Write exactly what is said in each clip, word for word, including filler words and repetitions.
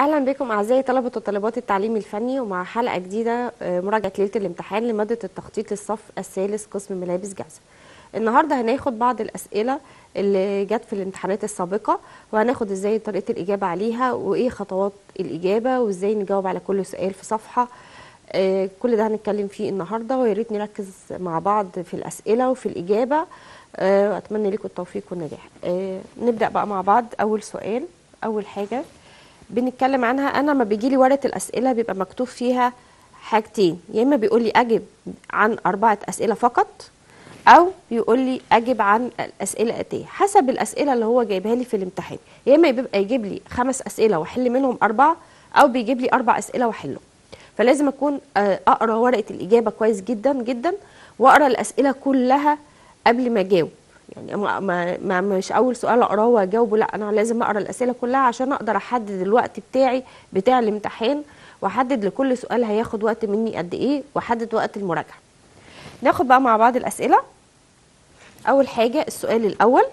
أهلا بكم أعزائي طلبة وطالبات التعليم الفني ومع حلقة جديدة آه، مراجعة ليلة الامتحان لمادة التخطيط للصف الثالث قسم ملابس جاهزة. النهاردة هناخد بعض الأسئلة اللي جت في الامتحانات السابقة، وهناخد ازاي طريقة الإجابة عليها وإيه خطوات الإجابة وازاي نجاوب على كل سؤال في صفحة. آه، كل ده هنتكلم فيه النهاردة، ويا ريت نركز مع بعض في الأسئلة وفي الإجابة. آه، وأتمنى لكم التوفيق والنجاح. آه، نبدأ بقى مع بعض. أول سؤال، أول حاجة بنتكلم عنها، انا لما بيجي لي ورقه الاسئله بيبقى مكتوب فيها حاجتين، يا اما بيقول لي اجب عن اربعه اسئله فقط، او بيقول لي اجب عن الاسئله الاتيه، حسب الاسئله اللي هو جايبها لي في الامتحان. يا اما بيبقى يجيب لي خمس اسئله واحل منهم اربعه، او بيجيب لي اربع اسئله واحلهم. فلازم اكون اقرا ورقه الاجابه كويس جدا جدا، واقرا الاسئله كلها قبل ما اجاوب. يعني ما ما مش اول سؤال اقراه واجاوبه، لا، انا لازم اقرا الاسئله كلها عشان اقدر احدد الوقت بتاعي بتاع الامتحان، واحدد لكل سؤال هياخد وقت مني قد ايه، واحدد وقت المراجعه. ناخد بقى مع بعض الاسئله. اول حاجه السؤال الاول،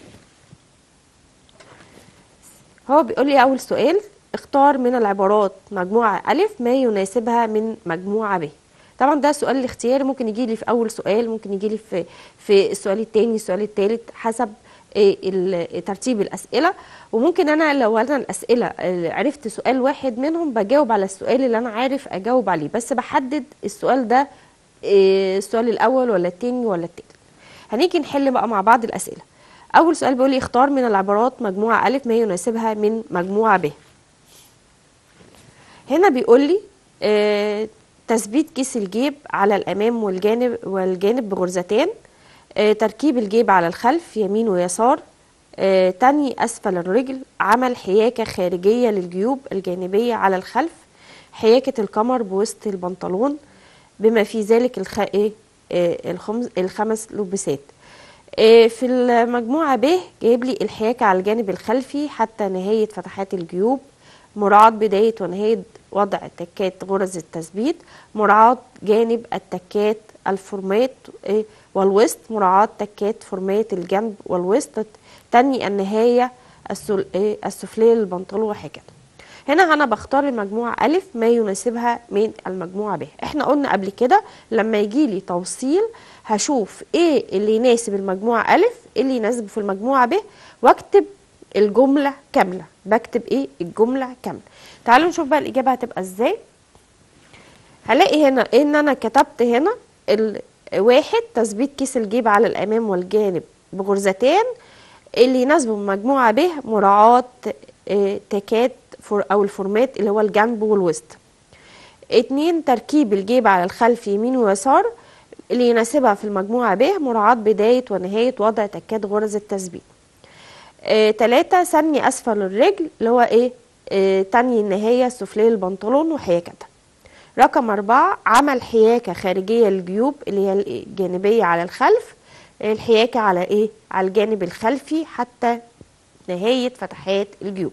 هو بيقول لي اول سؤال: اختار من العبارات مجموعه الف ما يناسبها من مجموعه ب. طبعا ده سؤال الاختياري، ممكن يجي لي في اول سؤال، ممكن يجي لي في في السؤال الثاني، السؤال الثالث، حسب إيه ترتيب الاسئله. وممكن انا لو انا الاسئله عرفت سؤال واحد منهم بجاوب على السؤال اللي انا عارف اجاوب عليه، بس بحدد السؤال ده إيه، السؤال الاول ولا الثاني ولا الثالث. هنيجي نحل بقى مع بعض الاسئله. اول سؤال بيقول لي اختار من العبارات مجموعه الف ما يناسبها من مجموعه ب. هنا بيقول لي إيه، تثبيت كيس الجيب على الامام والجانب والجانب بغرزتين، آه، تركيب الجيب على الخلف يمين ويسار، آه، تني اسفل الرجل، عمل حياكه خارجيه للجيوب الجانبيه على الخلف، حياكه الكمر بوسط البنطلون، بما في ذلك الخ... إيه؟ آه، الخمس... الخمس لبسات. آه، في المجموعه ب جايب لي الحياكه على الجانب الخلفي حتى نهايه فتحات الجيوب، مراعاة بداية ونهاية وضع تكات غرز التثبيت، مراعاة جانب التكات الفورمات والوسط، مراعاة تكات فورمات الجنب والوسط، تني النهاية السفلية للبنطلون وهكذا. هنا أنا بختار المجموعة ألف ما يناسبها من المجموعة ب. احنا قلنا قبل كده لما يجي لي توصيل هشوف ايه اللي يناسب المجموعة ألف، ايه اللي يناسبه في المجموعة ب، واكتب الجملة كاملة. بكتب ايه؟ الجملة كاملة. تعالوا نشوف بقى الإجابة هتبقى ازاي. هلاقي هنا ان انا كتبت هنا الواحد تثبيت كيس الجيب على الامام والجانب بغرزتين، اللي يناسبه مجموعة ب مراعاة تكات او الفورمات اللي هو الجنب والوسط. اتنين تركيب الجيب على الخلف يمين ويسار، اللي يناسبها في المجموعة ب مراعاة بداية ونهاية وضع تكات غرز التثبيت. آه، تلاتة ثني اسفل الرجل اللي هو ايه؟ آه، تني النهاية السفلية للبنطلون وحياكتها. رقم أربعة عمل حياكة خارجية للجيوب اللي هي الجانبية على الخلف، الحياكة على ايه؟ على الجانب الخلفي حتى نهاية فتحات الجيوب.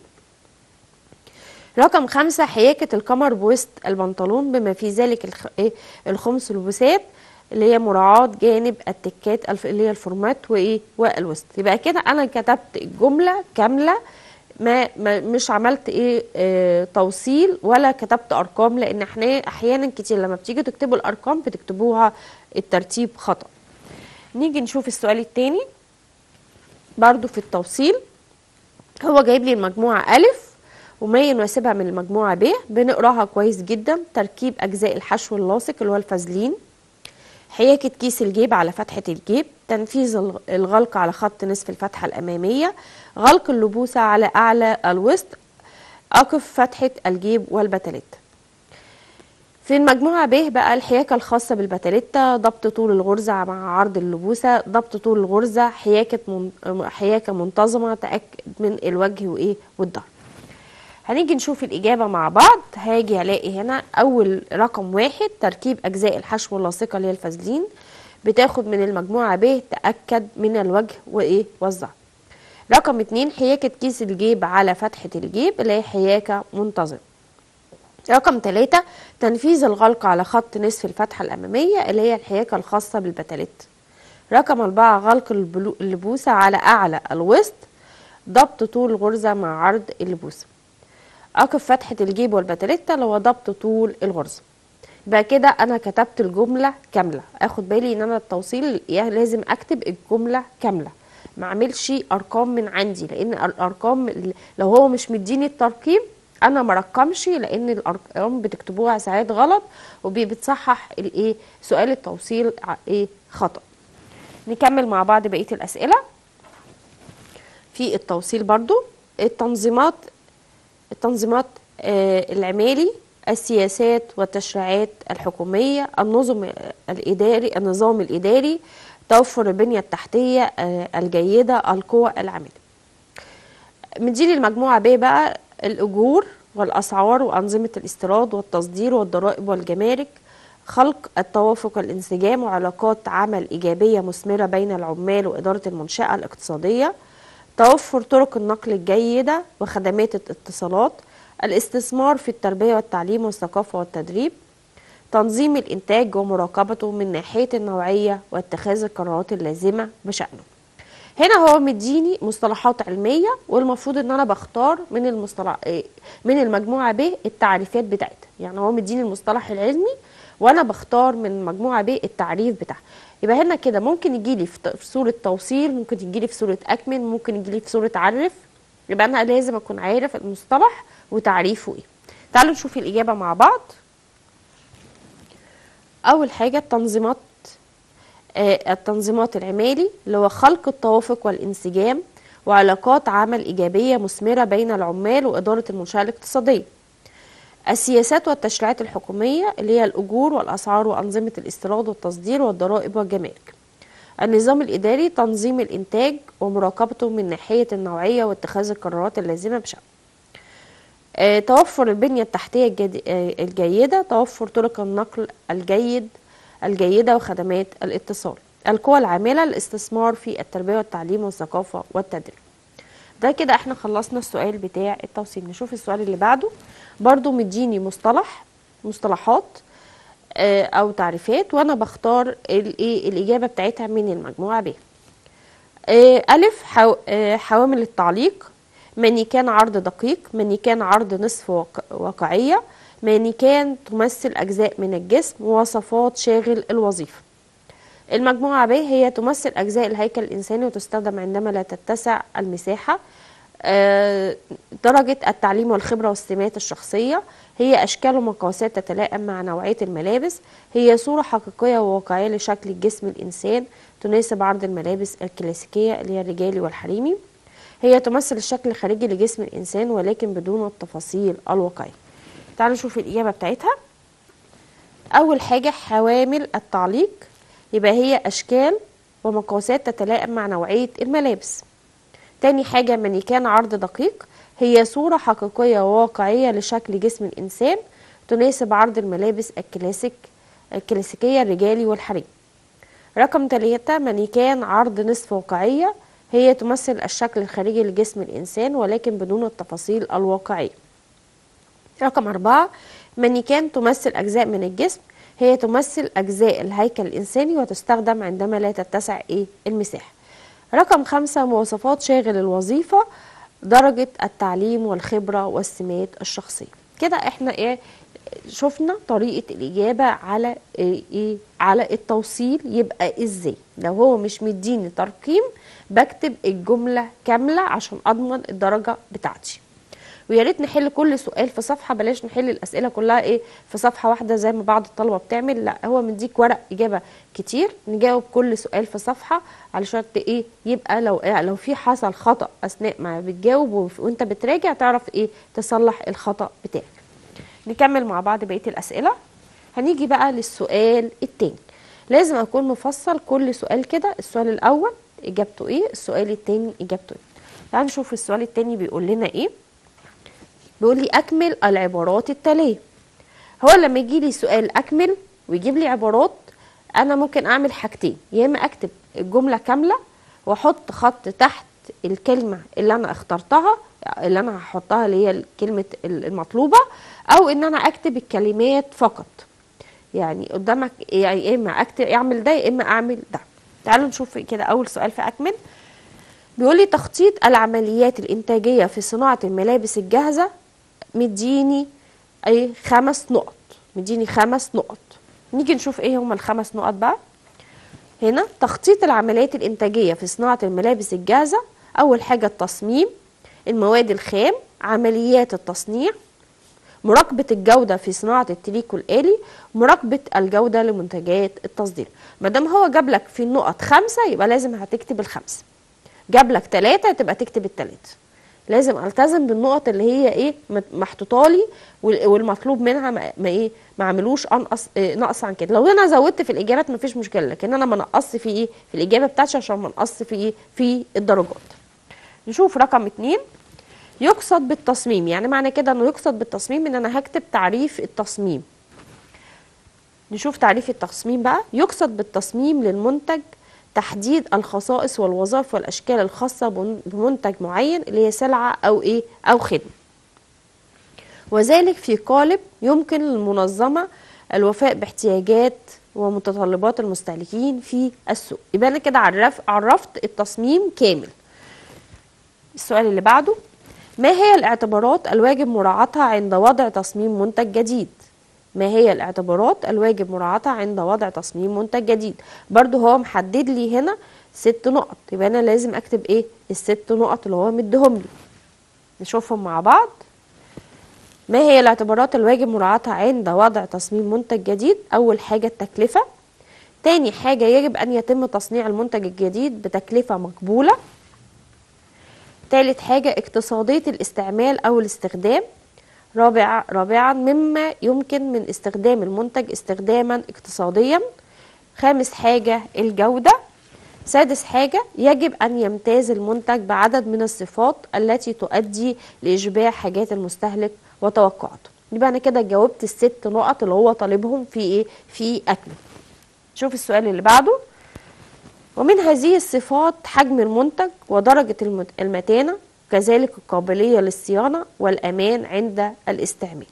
رقم خمسة حياكة الكمر بوسط البنطلون بما في ذلك الخ... إيه؟ الخمس لبسات، اللي هي مراعاة جانب التكات الف... اللي هي الفورمات وايه؟ والوسط. يبقى كده انا كتبت الجملة كاملة، ما, ما مش عملت ايه آه توصيل ولا كتبت ارقام، لان احنا احيانا كتير لما بتيجي تكتبوا الارقام بتكتبوها الترتيب خطأ. نيجي نشوف السؤال التاني برضو في التوصيل. هو جايب لي المجموعة ألف وما يناسبها من المجموعة ب، بنقراها كويس جدا. تركيب أجزاء الحشو اللاصق اللي هو الفازلين، حياكة كيس الجيب على فتحة الجيب، تنفيذ الغلق على خط نصف الفتحة الأمامية، غلق اللبوسة على أعلى الوسط، أقف فتحة الجيب والبتلات. في المجموعة ب بقى الحياكة الخاصة بالبتلتة، ضبط طول الغرزة مع عرض اللبوسة، ضبط طول الغرزة، حياكة من... حياكة منتظمة، تأكد من الوجه وإيه والظهر. هنيجي نشوف الإجابة مع بعض. هاجي ألاقي هنا أول رقم واحد تركيب أجزاء الحشو اللاصقة اللي هي الفازلين، بتاخد من المجموعة ب تأكد من الوجه وإيه والظهر. رقم اتنين حياكة كيس الجيب على فتحة الجيب اللي هي حياكة منتظمة. رقم ثلاثة تنفيذ الغلق على خط نصف الفتحة الأمامية اللي هي الحياكة الخاصة بالبتلات. رقم أربعة غلق اللبوسة على أعلى الوسط، ضبط طول الغرزة مع عرض اللبوسة. عقب فتحة الجيب والباتريتا اللي هو ضبط طول الغرزة. يبقى كده انا كتبت الجملة كاملة. اخد بالي ان انا التوصيل يعني لازم اكتب الجملة كاملة، ما اعملش ارقام من عندي، لان الارقام لو هو مش مديني الترقيم انا ما رقمش، لان الارقام بتكتبوها ساعات غلط وبتصحح الايه سؤال التوصيل ايه خطأ. نكمل مع بعض بقية الاسئلة في التوصيل برضو. التنظيمات التنظيمات آه العمالي، السياسات والتشريعات الحكومية، النظم الإداري النظام الإداري، توفر البنية التحتية آه الجيدة، القوى العاملة. مديني المجموعة ب بقى: الأجور والأسعار وأنظمة الاستيراد والتصدير والضرائب والجمارك، خلق التوافق والانسجام وعلاقات عمل إيجابية مثمرة بين العمال وإدارة المنشأة الاقتصادية، توفر طرق النقل الجيدة وخدمات الاتصالات، الاستثمار في التربية والتعليم والثقافة والتدريب، تنظيم الإنتاج ومراقبته من ناحية النوعية واتخاذ القرارات اللازمة بشأنه. هنا هو مديني مصطلحات علمية، والمفروض ان انا بختار من المصطلح من المجموعة ب التعريفات بتاعتها. يعني هو مديني المصطلح العلمي وانا بختار من المجموعة ب التعريف بتاعها. يبقى هنا كده ممكن يجي لي في صورة توصيل، ممكن يجي لي في صورة اكمل، ممكن يجي لي في صورة عرف. يبقى انا لازم اكون عارف المصطلح وتعريفه ايه. تعالوا نشوف الاجابة مع بعض. اول حاجة التنظيمات آه التنظيمات العمالي اللي هو خلق التوافق والانسجام وعلاقات عمل ايجابية مثمرة بين العمال وادارة المنشأة الاقتصادية. السياسات والتشريعات الحكومية اللي هي الأجور والأسعار وأنظمة الاستيراد والتصدير والضرائب والجمارك. النظام الإداري تنظيم الإنتاج ومراقبته من ناحية النوعية واتخاذ القرارات اللازمة بشأنه. آه، توفر البنية التحتية الجدي... آه، الجيدة، توفر طرق النقل الجيد الجيدة وخدمات الاتصال. القوى العاملة الاستثمار في التربية والتعليم والثقافة والتدريب. ده كده احنا خلصنا السؤال بتاع التوصيل. نشوف السؤال اللي بعده. برضو مديني مصطلح مصطلحات اه او تعريفات، وانا بختار الايه الاجابه بتاعتها من المجموعه ب. اه الف حو اه حوامل التعليق: مانيكان عرض دقيق، مانيكان عرض نصف واقعيه، مانيكان تمثل اجزاء من الجسم، مواصفات شاغل الوظيفه. المجموعه ب هي تمثل اجزاء الهيكل الانساني وتستخدم عندما لا تتسع المساحه. درجة التعليم والخبرة والسمات الشخصية، هي أشكال ومقاسات تتلائم مع نوعية الملابس، هي صورة حقيقية وواقعية لشكل جسم الإنسان تناسب عرض الملابس الكلاسيكية اللي هي الرجالي والحريمي، هي تمثل الشكل الخارجي لجسم الإنسان ولكن بدون التفاصيل الواقعية. تعالوا نشوف الإجابة بتاعتها. أول حاجة حوامل التعليق، يبقى هي أشكال ومقاسات تتلائم مع نوعية الملابس. تاني حاجة مانيكان عرض دقيق، هي صورة حقيقية وواقعية لشكل جسم الإنسان تناسب عرض الملابس الكلاسيك الكلاسيكية الرجالي والحريمي. رقم ثلاثة مانيكان عرض نصف واقعية، هي تمثل الشكل الخارجي لجسم الإنسان ولكن بدون التفاصيل الواقعية. رقم أربعة مانيكان تمثل أجزاء من الجسم، هي تمثل أجزاء الهيكل الإنساني وتستخدم عندما لا تتسع إيه المساحة. رقم خمسة مواصفات شاغل الوظيفة، درجة التعليم والخبرة والسمات الشخصية. كده احنا ايه شفنا طريقة الإجابة على ايه, إيه على التوصيل. يبقى ازاي لو هو مش مديني ترقيم بكتب الجملة كاملة عشان أضمن الدرجة بتاعتي. ويا ريت نحل كل سؤال في صفحه، بلاش نحل الاسئله كلها ايه في صفحه واحده زي ما بعض الطلبه بتعمل. لا هو مديك ورق اجابه كتير، نجاوب كل سؤال في صفحه علشان ايه يبقى لو إيه لو في حصل خطا اثناء ما بتجاوب وانت بتراجع تعرف ايه تصلح الخطا بتاعك. نكمل مع بعض بقيه الاسئله. هنيجي بقى للسؤال التاني. لازم اكون مفصل كل سؤال كده. السؤال الاول اجابته ايه، السؤال التاني اجابته ايه. تعالوا نشوف السؤال التاني بيقول لنا ايه. بيقول لي اكمل العبارات التاليه. هو لما يجي لي سؤال اكمل ويجيب لي عبارات انا ممكن اعمل حاجتين، يا اما اكتب الجمله كامله واحط خط تحت الكلمه اللي انا اخترتها اللي انا هحطها اللي هي الكلمه المطلوبه، او ان انا اكتب الكلمات فقط. يعني قدامك يعني يا اما اكتب اعمل ده يا اما اعمل ده. تعالوا نشوف كده اول سؤال في اكمل. بيقول لي تخطيط العمليات الانتاجيه في صناعه الملابس الجاهزه مديني ايه خمس نقط، مديني خمس نقط. نيجي نشوف ايه هما الخمس نقط بقى. هنا تخطيط العمليات الانتاجيه في صناعه الملابس الجاهزه. اول حاجه التصميم، المواد الخام، عمليات التصنيع، مراقبة الجودة في صناعة التريكو الآلي، مراقبة الجودة لمنتجات التصدير. ما دام هو جاب لك في النقط خمسة يبقى لازم هتكتب الخمسة، جاب لك ثلاثة تبقى تكتب الثلاثة. لازم التزم بالنقط اللي هي ايه محطوطه لي، والمطلوب منها ما, ما ايه ما اعملوش انقص إيه نقص عن كده. لو انا زودت في الاجابات مفيش مشكله، لكن انا ما نقصت في ايه في الاجابه بتاعتي عشان ما نقصت في ايه في الدرجات. نشوف رقم اتنين، يقصد بالتصميم. يعني معنى كده انه يقصد بالتصميم ان انا هكتب تعريف التصميم. نشوف تعريف التصميم بقى. يقصد بالتصميم للمنتج تحديد الخصائص والوظائف والاشكال الخاصه بمنتج معين اللي هي سلعه او ايه او خدمه، وذلك في قالب يمكن للمنظمه الوفاء باحتياجات ومتطلبات المستهلكين في السوق. يبقى انا كده عرف عرفت التصميم كامل. السؤال اللي بعده، ما هي الاعتبارات الواجب مراعاتها عند وضع تصميم منتج جديد؟ ما هي الاعتبارات الواجب مراعاتها عند وضع تصميم منتج جديد؟ برضو هو محدد لي هنا ست نقط، يبقى انا لازم اكتب ايه الست نقط اللي هو مديهم لي. نشوفهم مع بعض. ما هي الاعتبارات الواجب مراعاتها عند وضع تصميم منتج جديد؟ اول حاجة التكلفة. تاني حاجة يجب ان يتم تصنيع المنتج الجديد بتكلفة مقبولة. ثالث حاجة اقتصادية الاستعمال أو الاستخدام. رابع رابعا مما يمكن من استخدام المنتج استخداما اقتصاديا. خامس حاجة الجودة. سادس حاجة يجب أن يمتاز المنتج بعدد من الصفات التي تؤدي لإشباع حاجات المستهلك وتوقعاته. يبقى أنا كده جاوبت الست نقط اللي هو طالبهم في إيه في أكمل. شوف السؤال اللي بعده. ومن هذه الصفات حجم المنتج ودرجة المتانة، كذلك القابلية للصيانة والأمان عند الاستعمال.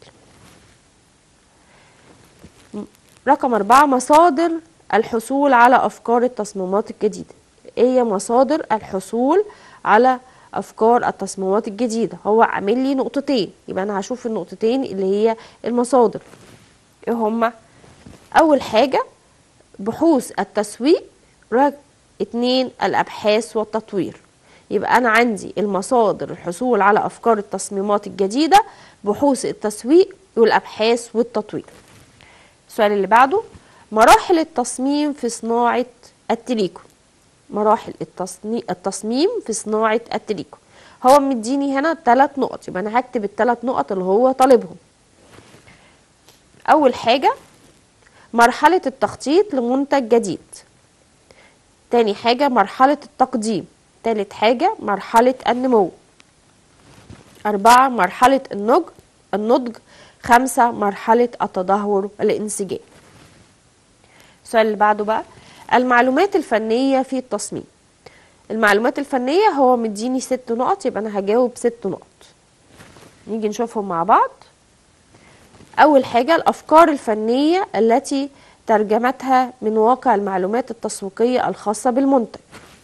رقم أربعة، مصادر الحصول على أفكار التصميمات الجديدة. إيه هي مصادر الحصول على أفكار التصميمات الجديدة؟ هو عامل لي نقطتين، يبقى أنا هشوف النقطتين اللي هي المصادر. إيه هما؟ أول حاجة بحوث التسويق، اتنين الأبحاث والتطوير. يبقى أنا عندي المصادر الحصول على أفكار التصميمات الجديدة، بحوث التسويق والأبحاث والتطوير. السؤال اللي بعده، مراحل التصميم في صناعة التريكو. مراحل التصميم في صناعة التريكو. هو مديني هنا ثلاث نقط، يبقى أنا هكتب الثلاث نقط اللي هو طالبهم. أول حاجة مرحلة التخطيط لمنتج جديد. تاني حاجة مرحلة التقديم. تالت حاجة مرحلة النمو. أربعة مرحلة النضج النضج خمسة مرحلة التدهور الانسجام. السؤال اللي بعده بقى، المعلومات الفنية في التصميم. المعلومات الفنية هو مديني ست نقط، يبقى أنا هجاوب ست نقط. نيجي نشوفهم مع بعض. أول حاجة الأفكار الفنية التي ترجمتها من واقع المعلومات التسويقية الخاصة بالمنتج.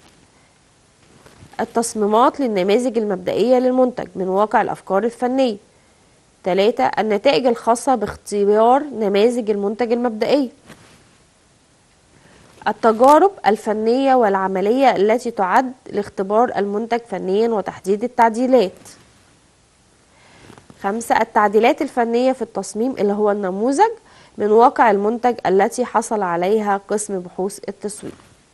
التصميمات للنماذج المبدئية للمنتج من واقع الأفكار الفنية. ثلاثة النتائج الخاصة باختيار نماذج المنتج المبدئية. التجارب الفنية والعملية التي تعد لاختبار المنتج فنيا وتحديد التعديلات. خمسة التعديلات الفنية في التصميم اللي هو النموذج من واقع المنتج التي حصل عليها قسم بحوث التسويق.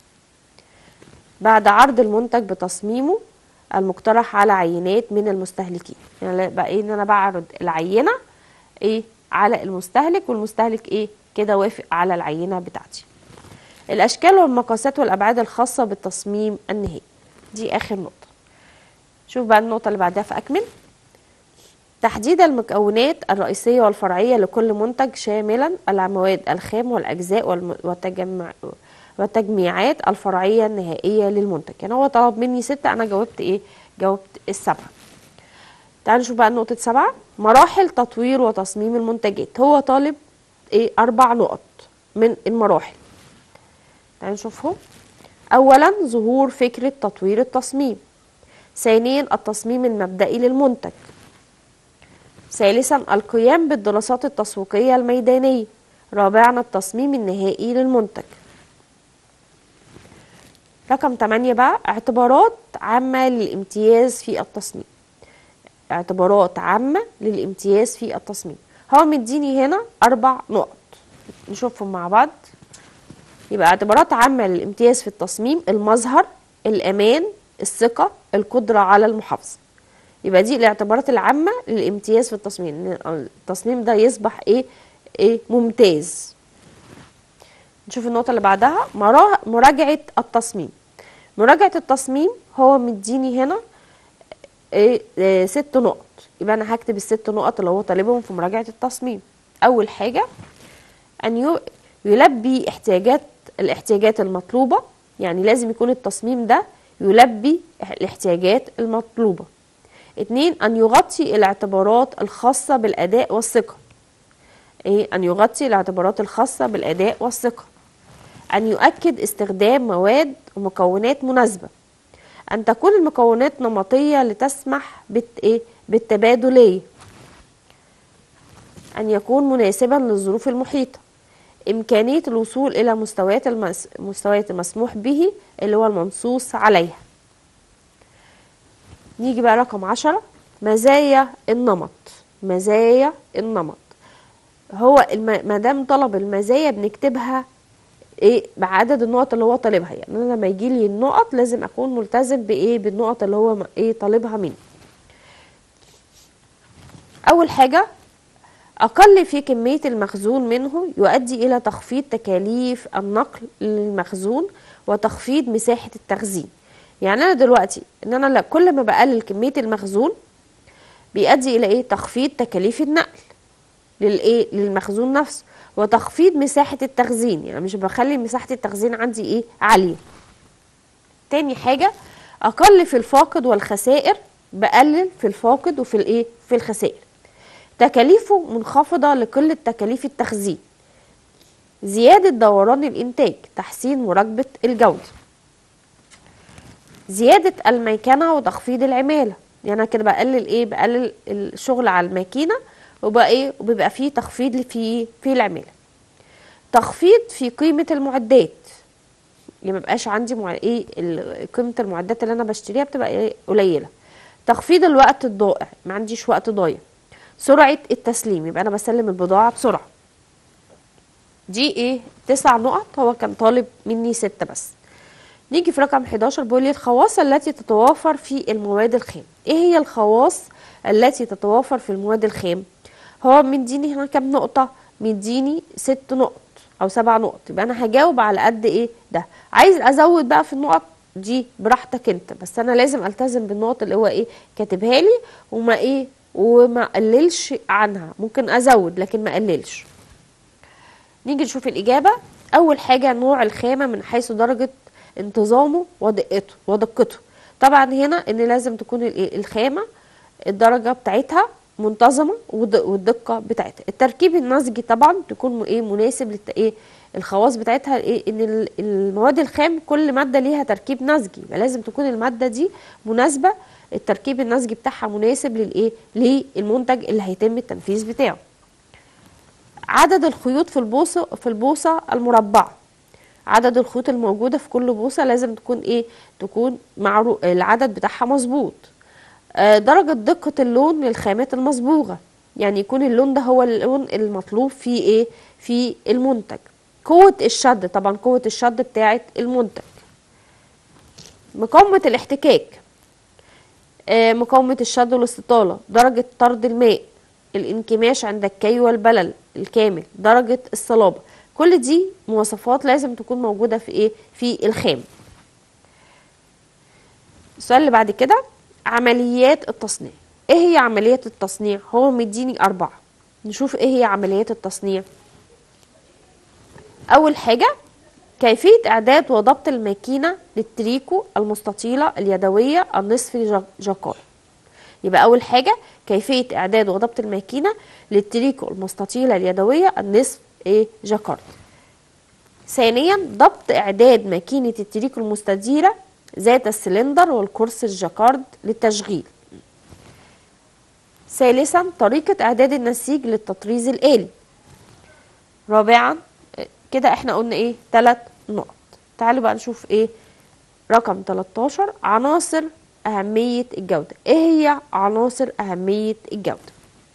بعد عرض المنتج بتصميمه المقترح على عينات من المستهلكين. يعني بقى ايه ان انا بعرض العينة ايه على المستهلك، والمستهلك ايه كده وافق على العينة بتاعتي. الاشكال والمقاسات والابعاد الخاصة بالتصميم النهائي. دي اخر نقطة. شوف بقى النقطة اللي بعدها في اكمل. تحديد المكونات الرئيسية والفرعية لكل منتج شاملا المواد الخام والأجزاء والتجمع والتجميعات الفرعية النهائية للمنتج. يعني هو طلب مني ستة، أنا جاوبت إيه؟ جاوبت السبعة. تعالوا نشوف بقى النقطة سبعة، مراحل تطوير وتصميم المنتجات. هو طالب إيه؟ أربع نقط من المراحل. تعالوا نشوفهم. أولا ظهور فكرة تطوير التصميم. ثانيا التصميم المبدئي للمنتج. ثالثا القيام بالدراسات التسويقية الميدانية. رابعا التصميم النهائي للمنتج. رقم تمانية بقى اعتبارات عامة للامتياز في التصميم. اعتبارات عامة للامتياز في التصميم، هو مديني هنا أربع نقط نشوفهم مع بعض. يبقى اعتبارات عامة للامتياز في التصميم: المظهر، الأمان، الثقة، القدرة على المحافظة. يبقى دي الاعتبارات العامة للامتياز في التصميم، التصميم ده يصبح ايه ايه ممتاز. نشوف النقطة اللي بعدها مراجعة التصميم. مراجعة التصميم هو مديني هنا ايه, إيه ست نقط. يبقى انا هكتب الست نقط اللي هو طالبهم في مراجعة التصميم. اول حاجة ان يلبي احتياجات الاحتياجات المطلوبة، يعني لازم يكون التصميم ده يلبي الاحتياجات المطلوبة. اتنين ان يغطي الاعتبارات الخاصة بالاداء والثقة. ايه ان يغطي الاعتبارات الخاصة بالاداء والثقة. ان يؤكد استخدام مواد ومكونات مناسبة. ان تكون المكونات نمطية لتسمح بت ايه بالتبادلية. ان يكون مناسبا للظروف المحيطة. امكانية الوصول الى مستويات المس... مستويات المسموح به اللي هو المنصوص عليها. نيجي بقى رقم عشرة مزايا النمط. مزايا النمط هو الم... ما دام طلب المزايا بنكتبها ايه بعدد النقط اللي هو طالبها. يعني انا لما يجي لي النقط لازم اكون ملتزم بايه بالنقط اللي هو ايه طالبها مني. اول حاجه اقل في كميه المخزون منه يؤدي الى تخفيض تكاليف النقل للمخزون وتخفيض مساحه التخزين. يعني انا دلوقتي ان انا لا كل ما بقلل كميه المخزون بيؤدي الى ايه تخفيض تكاليف النقل للايه للمخزون نفسه وتخفيض مساحة التخزين. يعني مش بخلي مساحة التخزين عندي ايه عالية. تاني حاجة اقل في الفاقد والخسائر، بقلل في الفاقد وفي الايه في الخسائر. تكاليفه منخفضة لقلة تكاليف التخزين. زيادة دوران الانتاج، تحسين مراقبة الجودة. زيادة الميكنة وتخفيض العمالة. يعني انا كده بقلل ايه بقلل الشغل على الماكينة وبقى ايه وبيبقى فيه تخفيض في في العماله. تخفيض في قيمه المعدات، يعني ما بقاش عندي مع... ايه قيمه المعدات اللي انا بشتريها بتبقى ايه قليله. تخفيض الوقت الضائع، ما عنديش وقت ضايع. سرعه التسليم، يبقى انا بسلم البضاعه بسرعه. دي ايه تسع نقط، هو كان طالب مني ستة بس. نيجي في رقم حداشر بيقول لي الخواص التي تتوافر في المواد الخام. ايه هي الخواص التي تتوافر في المواد الخام؟ هو مديني هنا كام نقطة؟ مديني ست نقط او سبع نقط. يبقى انا هجاوب على قد ايه ده. عايز ازود بقى في النقط دي براحتك انت، بس انا لازم التزم بالنقط اللي هو ايه كاتبها لي وما ايه وما اقللش عنها. ممكن ازود لكن ما اقللش. نيجي نشوف الاجابة. اول حاجة نوع الخامة من حيث درجة انتظامه ودقته ودقته. طبعا هنا ان لازم تكون الخامة الدرجة بتاعتها منتظمه والدقه بتاعتها. التركيب النسجي طبعا تكون ايه مناسب للت ايه الخواص بتاعتها ايه ان المواد الخام كل ماده ليها تركيب نسجي، يبقى لازم تكون الماده دي مناسبه، التركيب النسجي بتاعها مناسب للايه للمنتج اللي هيتم التنفيذ بتاعه. عدد الخيوط في البوصه في البوصه المربعه. عدد الخيوط الموجوده في كل بوصه لازم تكون ايه تكون معروف العدد بتاعها مظبوط. درجة دقة اللون للخامات المصبوغة، يعني يكون اللون ده هو اللون المطلوب في ايه في المنتج. قوة الشد، طبعا قوة الشد بتاعة المنتج. مقاومة الاحتكاك، مقاومة الشد والاستطالة، درجة طرد الماء، الانكماش عند الكي والبلل الكامل، درجة الصلابة. كل دي مواصفات لازم تكون موجودة في ايه في الخام. السؤال اللي بعد كده عمليات التصنيع. ايه هي عمليات التصنيع؟ هو مديني اربعة. نشوف ايه هي عمليات التصنيع. اول حاجة كيفية اعداد وضبط الماكينة للتريكو المستطيلة اليدوية النصف جاكار. يبقى اول حاجة كيفية اعداد وضبط الماكينة للتريكو المستطيلة اليدوية النصف ايه جاكار. ثانيا ضبط اعداد ماكينة التريكو المستديرة ذات السلندر والقرص الجاكارد للتشغيل. ثالثا طريقة اعداد النسيج للتطريز الآلي. رابعا كده احنا قلنا ايه ثلاث نقط. تعالوا بقى نشوف ايه رقم تلتاشر، عناصر أهمية الجودة. ايه هي عناصر أهمية الجودة؟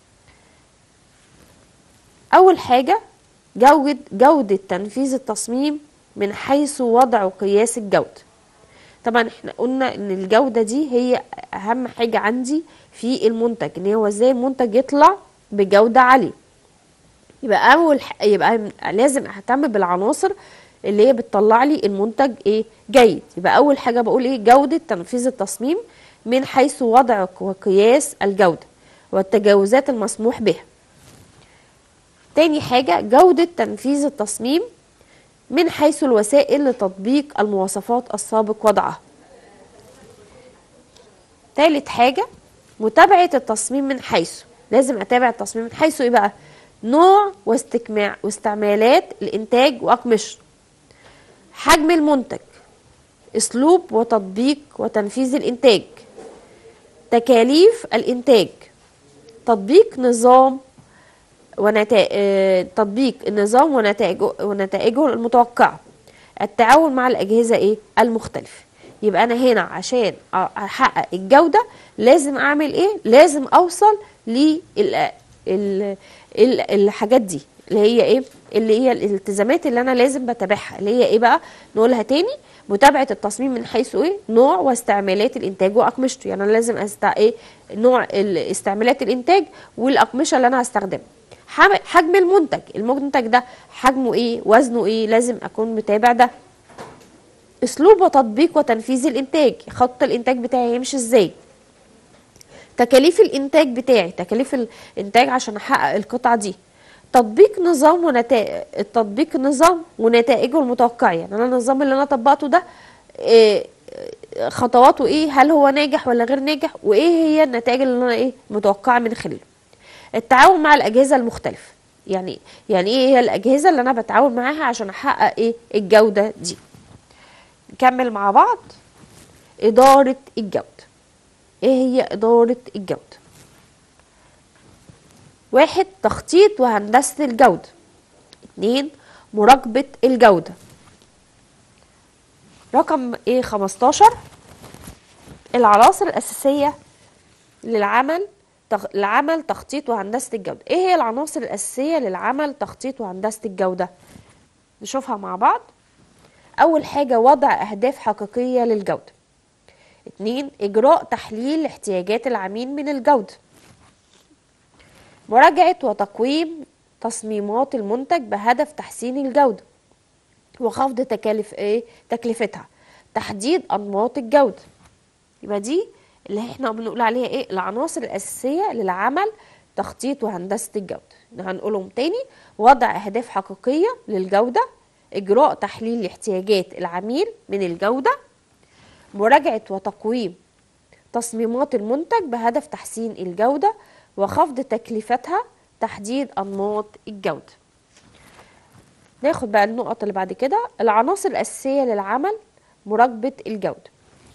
أول حاجة جودة جودة تنفيذ التصميم من حيث وضع وقياس الجودة. طبعا احنا قلنا ان الجودة دي هي أهم حاجة عندي في المنتج، ان هو ازاي المنتج يطلع بجودة عالية. يبقى أول ح... يبقى لازم أهتم بالعناصر اللي هي بتطلع لي المنتج ايه جيد. يبقى اول حاجه بقول ايه جوده تنفيذ التصميم من حيث وضع وقياس الجوده والتجاوزات المسموح بها. تاني حاجه جوده تنفيذ التصميم من حيث الوسائل لتطبيق المواصفات السابق وضعها. تالت حاجه متابعه التصميم من حيث، لازم اتابع التصميم من حيث ايه بقى نوع واستكماع واستعمالات الانتاج واقمشه، حجم المنتج، اسلوب وتطبيق وتنفيذ الانتاج، تكاليف الانتاج، تطبيق نظام ونتائج تطبيق النظام ونتائجه ونتائجه المتوقعه، التعاون مع الاجهزه ايه المختلفه. يبقى انا هنا عشان احقق الجوده لازم اعمل ايه لازم اوصل لل الحاجات دي اللي هي ايه اللي هي الالتزامات اللي انا لازم بتابعها، اللي هي ايه بقى نقولها تاني. متابعه التصميم من حيث ايه نوع واستعمالات الانتاج واقمشته. يعني انا لازم استع ايه نوع استعمالات الانتاج والاقمشه اللي انا هستخدمها. حجم المنتج، المنتج ده حجمه ايه وزنه ايه لازم اكون متابع ده. اسلوب وتطبيق وتنفيذ الانتاج، خط الانتاج بتاعي هيمشي ازاي. تكاليف الانتاج بتاعي، تكاليف الانتاج عشان احقق القطعه دي. تطبيق نظام ونتائج التطبيق نظام ونتائجه المتوقعه. يعني انا النظام اللي انا طبقته ده إيه خطواته ايه، هل هو ناجح ولا غير ناجح، وايه هي النتائج اللي انا ايه متوقعه من خلاله. التعاون مع الاجهزه المختلفه، يعني يعني ايه هي الاجهزه اللي انا بتعاون معاها عشان احقق ايه الجوده دي. نكمل مع بعض. اداره الجوده. ايه هي اداره الجوده؟ واحد تخطيط وهندسه الجوده. اتنين مراقبه الجوده. رقم ايه خمستاشر العناصر الاساسيه للعمل تخ... لعمل تخطيط وهندسه الجوده. ايه هي العناصر الاساسيه للعمل تخطيط وهندسه الجوده؟ نشوفها مع بعض. اول حاجه وضع اهداف حقيقيه للجوده. اتنين اجراء تحليل احتياجات العميل من الجوده. مراجعه وتقويم تصميمات المنتج بهدف تحسين الجوده وخفض تكاليف ايه تكلفتها. تحديد انماط الجوده. يبقى دي اللي احنا بنقول عليها ايه العناصر الاساسيه للعمل تخطيط وهندسه الجوده. هنقولهم تاني. وضع اهداف حقيقيه للجوده، اجراء تحليل احتياجات العميل من الجوده، مراجعه وتقويم تصميمات المنتج بهدف تحسين الجوده وخفض تكلفتها، تحديد انماط الجوده. ناخد بقى النقط اللي بعد كده. العناصر الاساسيه للعمل مراقبه الجوده.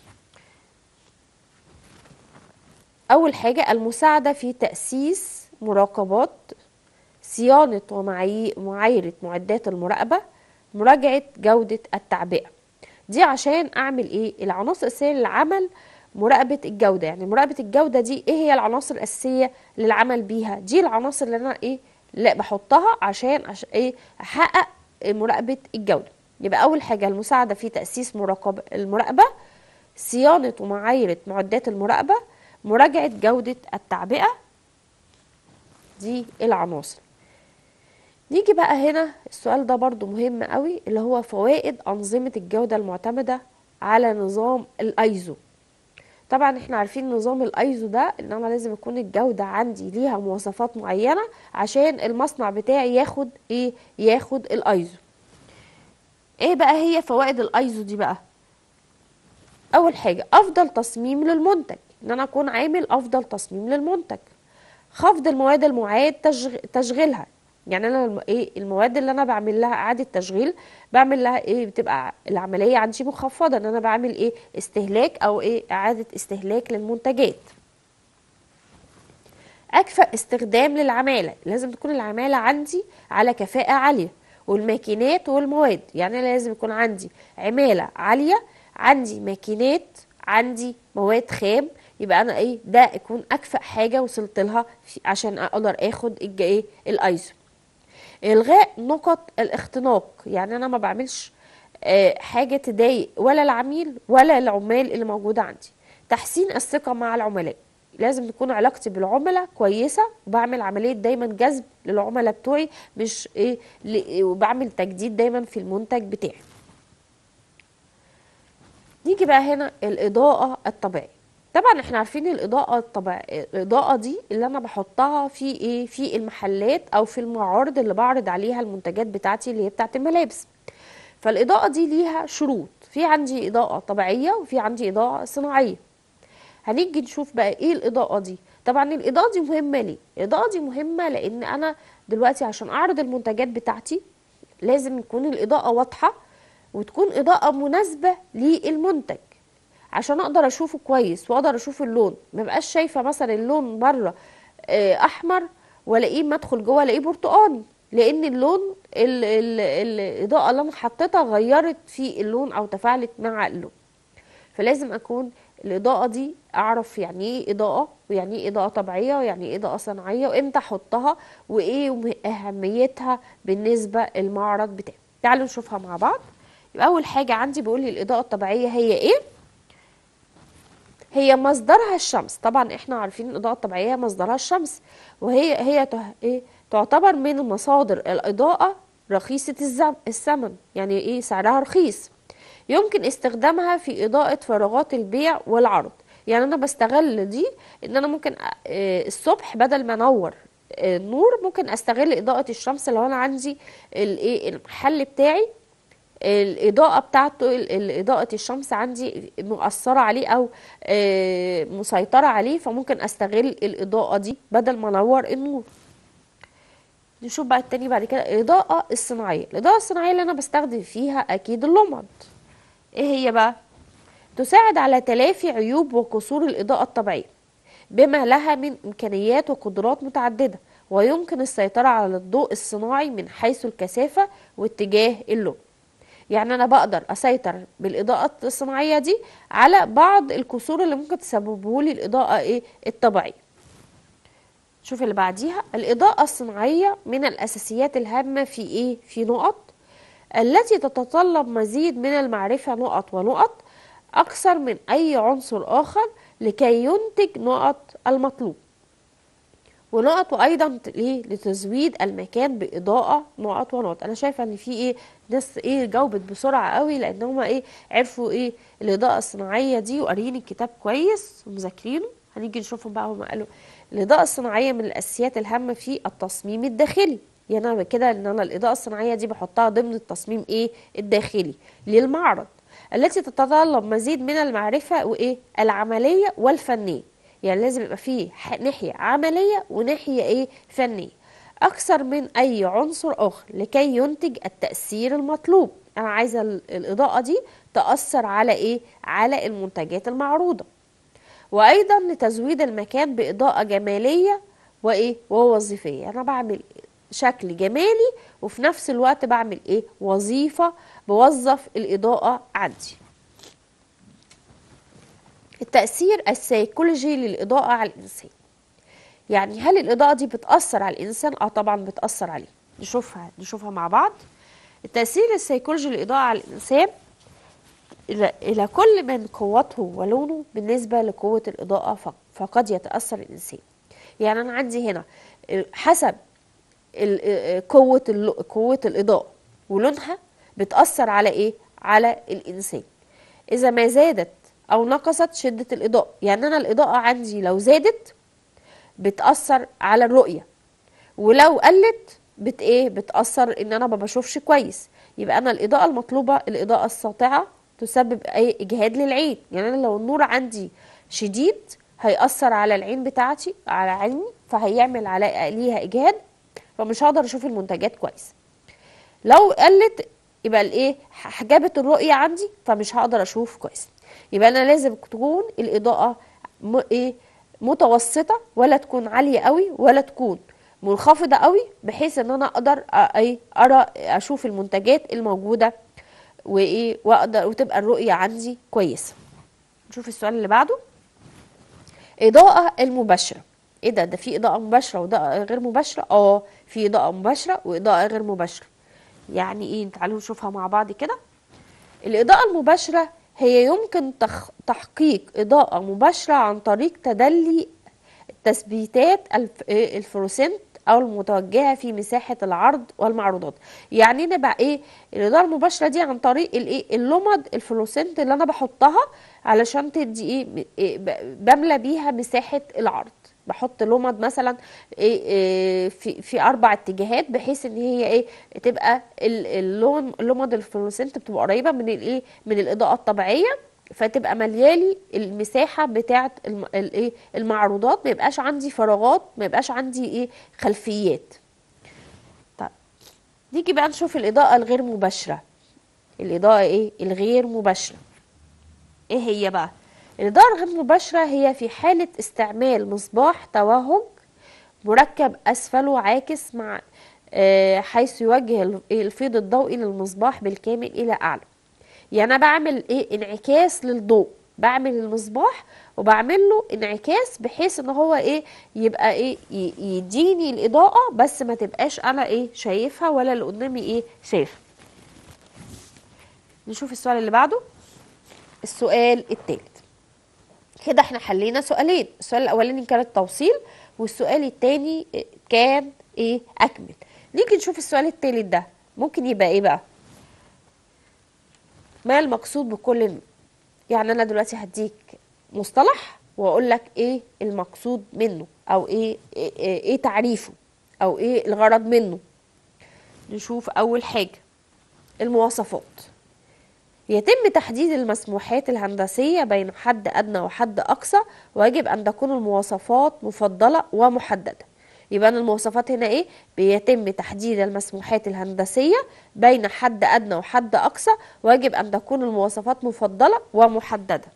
أول حاجة المساعدة في تأسيس مراقبات، صيانة ومعايرة معدات المراقبة، مراجعة جودة التعبئة. دي عشان أعمل إيه؟ العناصر الأساسية للعمل مراقبة الجودة. يعني مراقبة الجودة دي إيه هي العناصر الأساسية للعمل بيها؟ دي العناصر اللي أنا إيه؟ لا بحطها عشان, عشان إيه؟ أحقق مراقبة الجودة. يبقى أول حاجة المساعدة في تأسيس مراقبة المراقبة، صيانة ومعايرة معدات المراقبة، مراجعة جودة التعبئة. دي العناصر. نيجي بقى هنا السؤال ده برضو مهم قوي، اللي هو فوائد أنظمة الجودة المعتمدة على نظام الايزو. طبعا احنا عارفين نظام الايزو ده ان انا لازم يكون الجودة عندي ليها مواصفات معينة عشان المصنع بتاعي ياخد ايه ياخد الايزو. ايه بقى هي فوائد الايزو دي بقى؟ اول حاجة افضل تصميم للمنتج، ان انا اكون عامل افضل تصميم للمنتج. خفض المواد المعاد تشغ... تشغيلها. يعني انا الم... ايه المواد اللي انا بعمل لها اعاده تشغيل بعمل لها ايه بتبقى العمليه عندي مخفضه، ان انا بعمل ايه استهلاك او ايه اعاده استهلاك للمنتجات. اكفأ استخدام للعمالة، لازم تكون العمالة عندي على كفاءة عالية، والماكينات والمواد، يعني أنا لازم يكون عندي عمالة عالية، عندي ماكينات، عندي مواد خام. يبقى انا ايه ده يكون اكفأ حاجة وصلت لها عشان اقدر اخد الج- ايه الايزو. الغاء نقط الاختناق، يعني انا ما بعملش آه، حاجة تضايق ولا العميل ولا العمال اللي موجودة عندي. تحسين الثقة مع العملاء، لازم تكون علاقتي بالعملاء كويسة، وبعمل عملية دايما جذب للعملاء بتوعي، مش ايه ل- وبعمل تجديد دايما في المنتج بتاعي. نيجي بقى هنا الإضاءة الطبيعية. طبعا احنا عارفين الإضاءة الطبيعية، الإضاءة دي اللي أنا بحطها في ايه في المحلات أو في المعارض اللي بعرض عليها المنتجات بتاعتي اللي هي بتاعت الملابس. فالإضاءة دي ليها شروط، في عندي إضاءة طبيعية وفي عندي إضاءة صناعية. هنيجي نشوف بقى ايه الإضاءة دي. طبعا الإضاءة دي مهمة ليه؟ الإضاءة دي مهمة لأن أنا دلوقتي عشان أعرض المنتجات بتاعتي لازم يكون الإضاءة واضحة، وتكون إضاءة مناسبة للمنتج عشان اقدر اشوفه كويس واقدر اشوف اللون. ما بقاش شايفه مثلا اللون بره آه، احمر والاقيه ما ادخل جوه الاقيه برتقاني، لان اللون ال ال الاضاءه اللي انا حطيتها غيرت في اللون او تفاعلت مع اللون. فلازم اكون الاضاءه دي اعرف يعني ايه اضاءه، ويعني ايه اضاءه طبيعيه، ويعني ايه اضاءه صناعيه، وامتى احطها، وايه اهميتها بالنسبه للمعرض بتاعي. تعالوا نشوفها مع بعض. يبقى اول حاجه عندي بيقول لي الاضاءه الطبيعيه هي ايه؟ هي مصدرها الشمس. طبعا احنا عارفين الاضاءه الطبيعيه مصدرها الشمس، وهي هي ته- ايه تعتبر من مصادر الاضاءه رخيصه الزم- الثمن، يعني ايه سعرها رخيص. يمكن استخدامها في اضاءه فراغات البيع والعرض. يعني انا بستغل دي ان انا ممكن أ- آه، الصبح بدل ما انور آه، النور، ممكن استغل اضاءه الشمس لو انا عندي الايه المحل بتاعي الإضاءة بتاعته ال- ال- إضاءة الشمس عندي مؤثرة عليه أو آه، مسيطرة عليه، فممكن أستغل الإضاءة دي بدل ما أنور النور. نشوف بقى التاني بعد كده الإضاءة الصناعية. الإضاءة الصناعية اللي أنا بستخدم فيها أكيد اللمض. إيه هي بقى؟ تساعد على تلافي عيوب وقصور الإضاءة الطبيعية بما لها من إمكانيات وقدرات متعددة، ويمكن السيطرة على الضوء الصناعي من حيث الكثافة واتجاه اللون. يعني انا بقدر اسيطر بالاضاءه الصناعيه دي على بعض الكسور اللي ممكن تسببه لي الاضاءه ايه الطبيعيه. شوف اللي بعديها الاضاءه الصناعيه من الاساسيات الهامه في ايه في نقط التي تتطلب مزيد من المعرفه نقط ونقط اكثر من اي عنصر اخر لكي ينتج نقط المطلوب، ونقط وايضا ليه لتزويد المكان باضاءه نقط ونقط. انا شايفه ان في ايه ناس ايه جاوبت بسرعه قوي، لان هم ايه عرفوا ايه الاضاءه الصناعيه دي وقاريين الكتاب كويس ومذاكرينه. هنيجي نشوفهم بقى. هم قالوا الاضاءه الصناعيه من الاساسيات الهامه في التصميم الداخلي. يعني انا كده ان انا الاضاءه الصناعيه دي بحطها ضمن التصميم ايه الداخلي للمعرض، التي تتطلب مزيد من المعرفه وايه العمليه والفنيه. يعني لازم يبقى فيه ناحية عملية وناحية ايه فنية اكثر من اي عنصر اخر لكي ينتج التأثير المطلوب. انا عايزة الاضاءة دي تأثر على ايه على المنتجات المعروضة، وايضا لتزويد المكان باضاءة جمالية وايه ووظيفية. انا بعمل شكل جمالي وفي نفس الوقت بعمل ايه وظيفة بوظف الاضاءة عندي. التأثير السيكولوجي للإضاءة على الإنسان. يعني هل الإضاءة دي بتأثر على الإنسان؟ اه طبعا بتأثر عليه. نشوفها نشوفها مع بعض. التأثير السيكولوجي للإضاءة على الإنسان إلى إلى كل من قوته ولونه بالنسبة لقوة الإضاءة فق- فقد يتأثر الإنسان. يعني أنا عندي هنا حسب ال- قوة ال- قوة الإضاءة ولونها بتأثر على إيه؟ على الإنسان. إذا ما زادت أو نقصت شدة الإضاءة، يعني أنا الإضاءة عندي لو زادت بتأثر على الرؤية، ولو قلت بت إيه؟ بتأثر إن أنا ما بشوفش كويس. يبقى أنا الإضاءة المطلوبة الإضاءة الساطعة تسبب أي إجهاد للعين. يعني أنا لو النور عندي شديد هيأثر على العين بتاعتي على عيني، فهيعمل على ليها إجهاد، فمش هقدر أشوف المنتجات كويس. لو قلت يبقى الايه حجبت الرؤيه عندي، فمش هقدر اشوف كويس. يبقى انا لازم تكون الاضاءه م... ايه متوسطة ولا تكون عالية قوي ولا تكون منخفضة قوي، بحيث ان انا اقدر ايه ارى اشوف المنتجات الموجودة وايه واقدر وتبقى الرؤية عندي كويسة. نشوف السؤال اللي بعده. اضاءة المباشرة. ايه ده ده في اضاءة مباشرة واضاءة غير مباشرة؟ اه في اضاءة مباشرة واضاءة غير مباشرة. يعني ايه؟ تعالوا نشوفها مع بعض كده. الإضاءة المباشرة هي يمكن تخ... تحقيق إضاءة مباشرة عن طريق تدلي تثبيتات الف... الفلوسنت أو المتوجهة في مساحة العرض والمعروضات. يعني أنا بقى إيه الإضاءة المباشرة دي؟ عن طريق الإيه اللمض الفلوسنت اللي أنا بحطها علشان تدي إيه, إيه بملى بيها مساحة العرض. بحط لمض مثلا إيه إيه في في اربع اتجاهات، بحيث ان هي ايه تبقى اللون اللمض الفلوسنت بتبقى قريبه من الايه من الاضاءه الطبيعيه، فتبقى مليالي المساحه بتاعه الايه المعروضات، ما يبقاش عندي فراغات، ما يبقاش عندي ايه خلفيات. طيب نيجي بقى نشوف الاضاءه الغير مباشره. الاضاءه ايه الغير مباشره ايه هي بقى؟ الإضاءة الغير مباشرة هي في حالة استعمال مصباح توهج مركب أسفله عاكس مع آه حيث يوجه الفيض الضوئي للمصباح بالكامل إلى أعلى. يعني أنا بعمل إيه انعكاس للضوء، بعمل المصباح وبعمل له انعكاس بحيث ان هو ايه يبقى ايه يديني الإضاءة، بس ما تبقاش انا ايه شايفها ولا اللي قدامي ايه شايفها. نشوف السؤال اللي بعده. السؤال الثالث. كده احنا حلينا سؤالين، السؤال الاولاني كان التوصيل والسؤال الثاني كان ايه اكمل. نيجي نشوف السؤال الثالث ده ممكن يبقى ايه بقى؟ ما المقصود بكل. يعني انا دلوقتي هديك مصطلح واقول لك ايه المقصود منه، او ايه ايه, إيه, إيه تعريفه، او ايه الغرض منه. نشوف اول حاجة المواصفات. يتم تحديد المسموحات الهندسية بين حد أدنى وحد أقصى، ويجب أن تكون المواصفات مفضلة ومحددة. يبقى المواصفات هنا إيه؟ بيتم تحديد المسموحات الهندسية بين حد أدنى وحد أقصى، ويجب أن تكون المواصفات مفضلة ومحددة.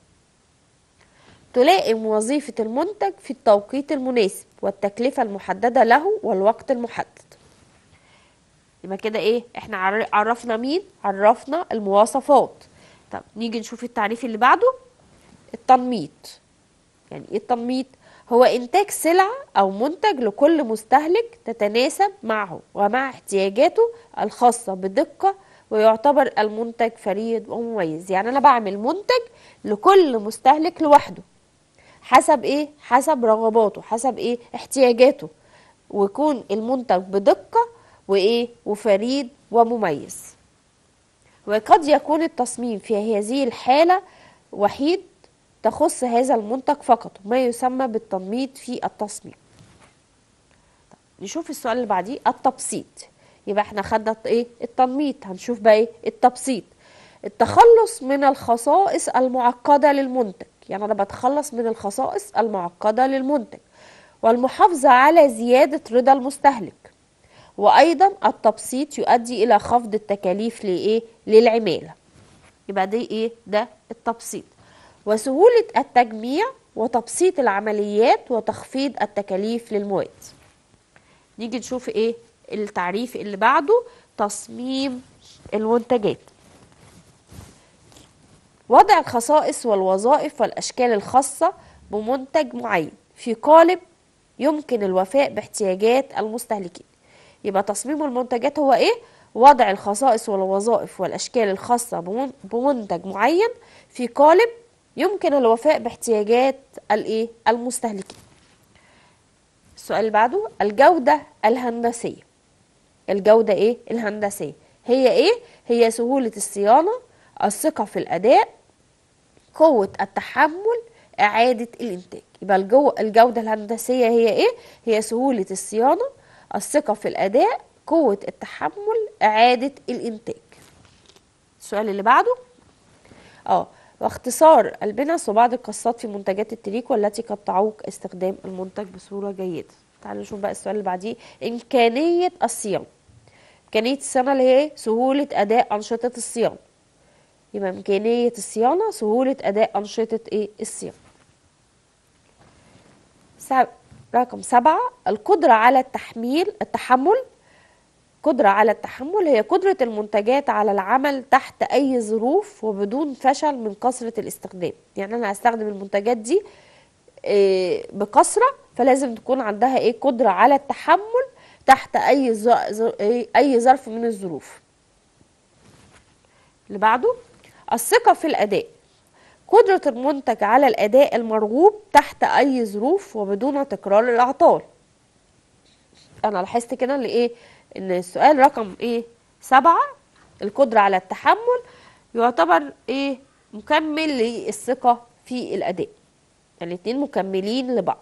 تلائم وظيفة المنتج في التوقيت المناسب والتكلفة المحددة له والوقت المحدد. يبقى كده ايه احنا عرفنا مين؟ عرفنا المواصفات. طب نيجي نشوف التعريف اللي بعده. التنميط. يعني ايه التنميط؟ هو انتاج سلعة او منتج لكل مستهلك تتناسب معه ومع احتياجاته الخاصة بدقة، ويعتبر المنتج فريد ومميز. يعني انا بعمل منتج لكل مستهلك لوحده حسب ايه حسب رغباته، حسب ايه احتياجاته، ويكون المنتج بدقة وايه وفريد ومميز. وقد يكون التصميم في هذه الحالة وحيد تخص هذا المنتج فقط، ما يسمى بالتنميط في التصميم. نشوف السؤال اللي بعديه التبسيط. يبقى احنا خدنا ايه التنميط، هنشوف بقى ايه التبسيط. التخلص من الخصائص المعقدة للمنتج. يعني انا بتخلص من الخصائص المعقدة للمنتج، والمحافظة على زيادة رضا المستهلك. وايضا التبسيط يؤدي الى خفض التكاليف لايه للعماله. يبقى دي ايه ده التبسيط. وسهوله التجميع وتبسيط العمليات وتخفيض التكاليف للمواد. نيجي نشوف ايه التعريف اللي بعده. تصميم المنتجات. وضع الخصائص والوظائف والاشكال الخاصه بمنتج معين في قالب يمكن الوفاء باحتياجات المستهلكين. يبقى تصميم المنتجات هو ايه؟ وضع الخصائص والوظائف والاشكال الخاصه بمنتج معين في قالب يمكن الوفاء باحتياجات الايه المستهلكين. السؤال اللي بعده الجوده الهندسيه. الجوده ايه الهندسيه هي ايه؟ هي سهوله الصيانه، الثقه في الاداء، قوه التحمل، اعاده الانتاج. يبقى الجو الجوده الهندسيه هي ايه؟ هي سهوله الصيانه، الثقة في الأداء، قوة التحمل، إعادة الإنتاج. السؤال اللي بعده اه واختصار البنس وبعض القصات في منتجات التريكو والتي قد تعوق استخدام المنتج بصورة جيدة. تعالوا نشوف بقى السؤال اللي بعديه. إمكانية الصيانة. إمكانية الصيانة اللي هي سهولة أداء أنشطة الصيانة. يبقى إمكانية الصيانة سهولة أداء أنشطة إيه الصيانة. سب... رقم سبعة، القدرة على التحميل التحمل. قدرة على التحمل هي قدرة المنتجات على العمل تحت أي ظروف وبدون فشل من كثرة الاستخدام. يعني أنا هستخدم المنتجات دي إيه بكثرة، فلازم تكون عندها إيه قدرة على التحمل تحت أي ز... ز... أي ظرف من الظروف. اللي بعده الثقة في الأداء. قدرة المنتج على الأداء المرغوب تحت أي ظروف وبدون تكرار الأعطال. أنا لاحظت كده إن إيه إن السؤال رقم إيه سبعة، القدرة على التحمل، يعتبر إيه مكمل للثقة في الأداء. الاتنين مكملين لبعض.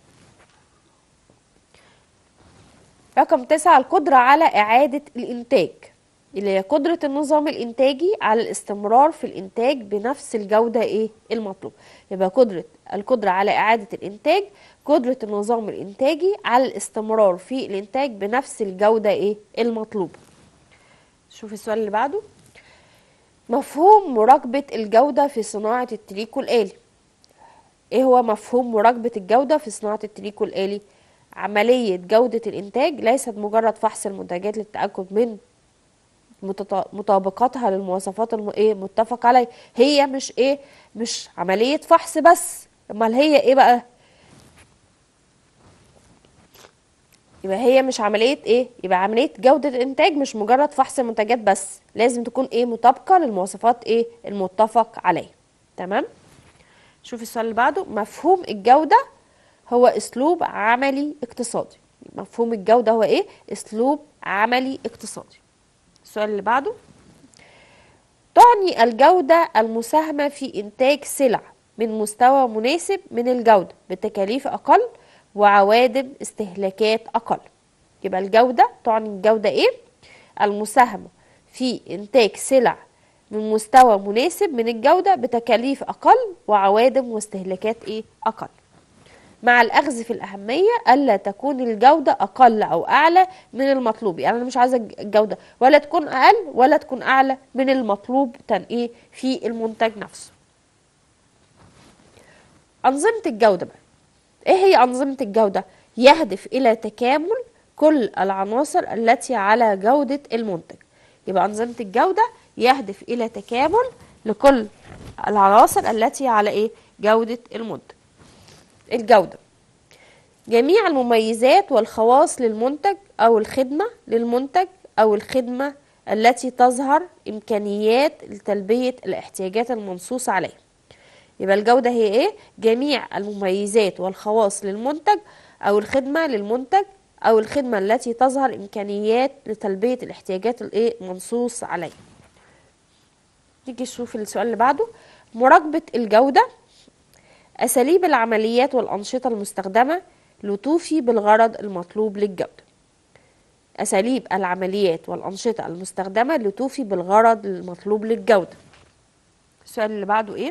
رقم تسعة، القدرة على إعادة الإنتاج، اللي هي قدرة النظام الإنتاجي على الاستمرار في الإنتاج بنفس الجودة إيه المطلوب. يبقى قدرة القدرة على إعادة الإنتاج، قدرة النظام الإنتاجي على الاستمرار في الإنتاج بنفس الجودة إيه المطلوبة. شوف السؤال اللي بعده. مفهوم مراقبة الجودة في صناعة التريكو الآلي. إيه هو مفهوم مراقبة الجودة في صناعة التريكو الآلي؟ عملية جودة الإنتاج ليست مجرد فحص المنتجات للتأكد من مطابقتها للمواصفات الم... ايه متفق عليها. هي مش ايه مش عملية فحص بس، امال هي ايه بقى؟ يبقى هي مش عملية ايه يبقى عملية جودة الانتاج مش مجرد فحص المنتجات بس، لازم تكون ايه مطابقة للمواصفات ايه المتفق عليها. تمام. شوف السؤال اللي بعده. مفهوم الجودة هو اسلوب عملي اقتصادي. مفهوم الجودة هو ايه اسلوب عملي اقتصادي. السؤال اللي بعده. تعني الجودة المساهمة في إنتاج سلع من مستوى مناسب من الجودة بتكاليف أقل وعوادم استهلاكات أقل. يبقى الجودة تعني الجودة إيه؟ المساهمة في إنتاج سلع من مستوى مناسب من الجودة بتكاليف أقل وعوادم واستهلاكات إيه أقل، مع الأخذ في الأهمية ألا تكون الجودة أقل أو أعلى من المطلوب. يعني أنا مش عايزة الجودة ولا تكون أقل ولا تكون أعلى من المطلوب تنقيه في المنتج نفسه. أنظمة الجودة بقى. إيه هي أنظمة الجودة؟ يهدف إلى تكامل كل العناصر التي على جودة المنتج. يبقى أنظمة الجودة يهدف إلى تكامل لكل العناصر التي على إيه جودة المنتج. الجودة جميع المميزات والخواص للمنتج أو الخدمة للمنتج أو الخدمة التي تظهر إمكانيات لتلبية الاحتياجات المنصوص عليها. يبقى الجودة هي إيه؟ جميع المميزات والخواص للمنتج أو الخدمة للمنتج أو الخدمة التي تظهر إمكانيات لتلبية الاحتياجات الإيه المنصوص عليها. نيجي نشوف السؤال اللي بعده. مراقبة الجودة أساليب العمليات والأنشطة المستخدمة لتوفي بالغرض المطلوب للجودة. أساليب العمليات والأنشطة المستخدمة لتوفي بالغرض المطلوب للجودة. السؤال اللي بعده إيه؟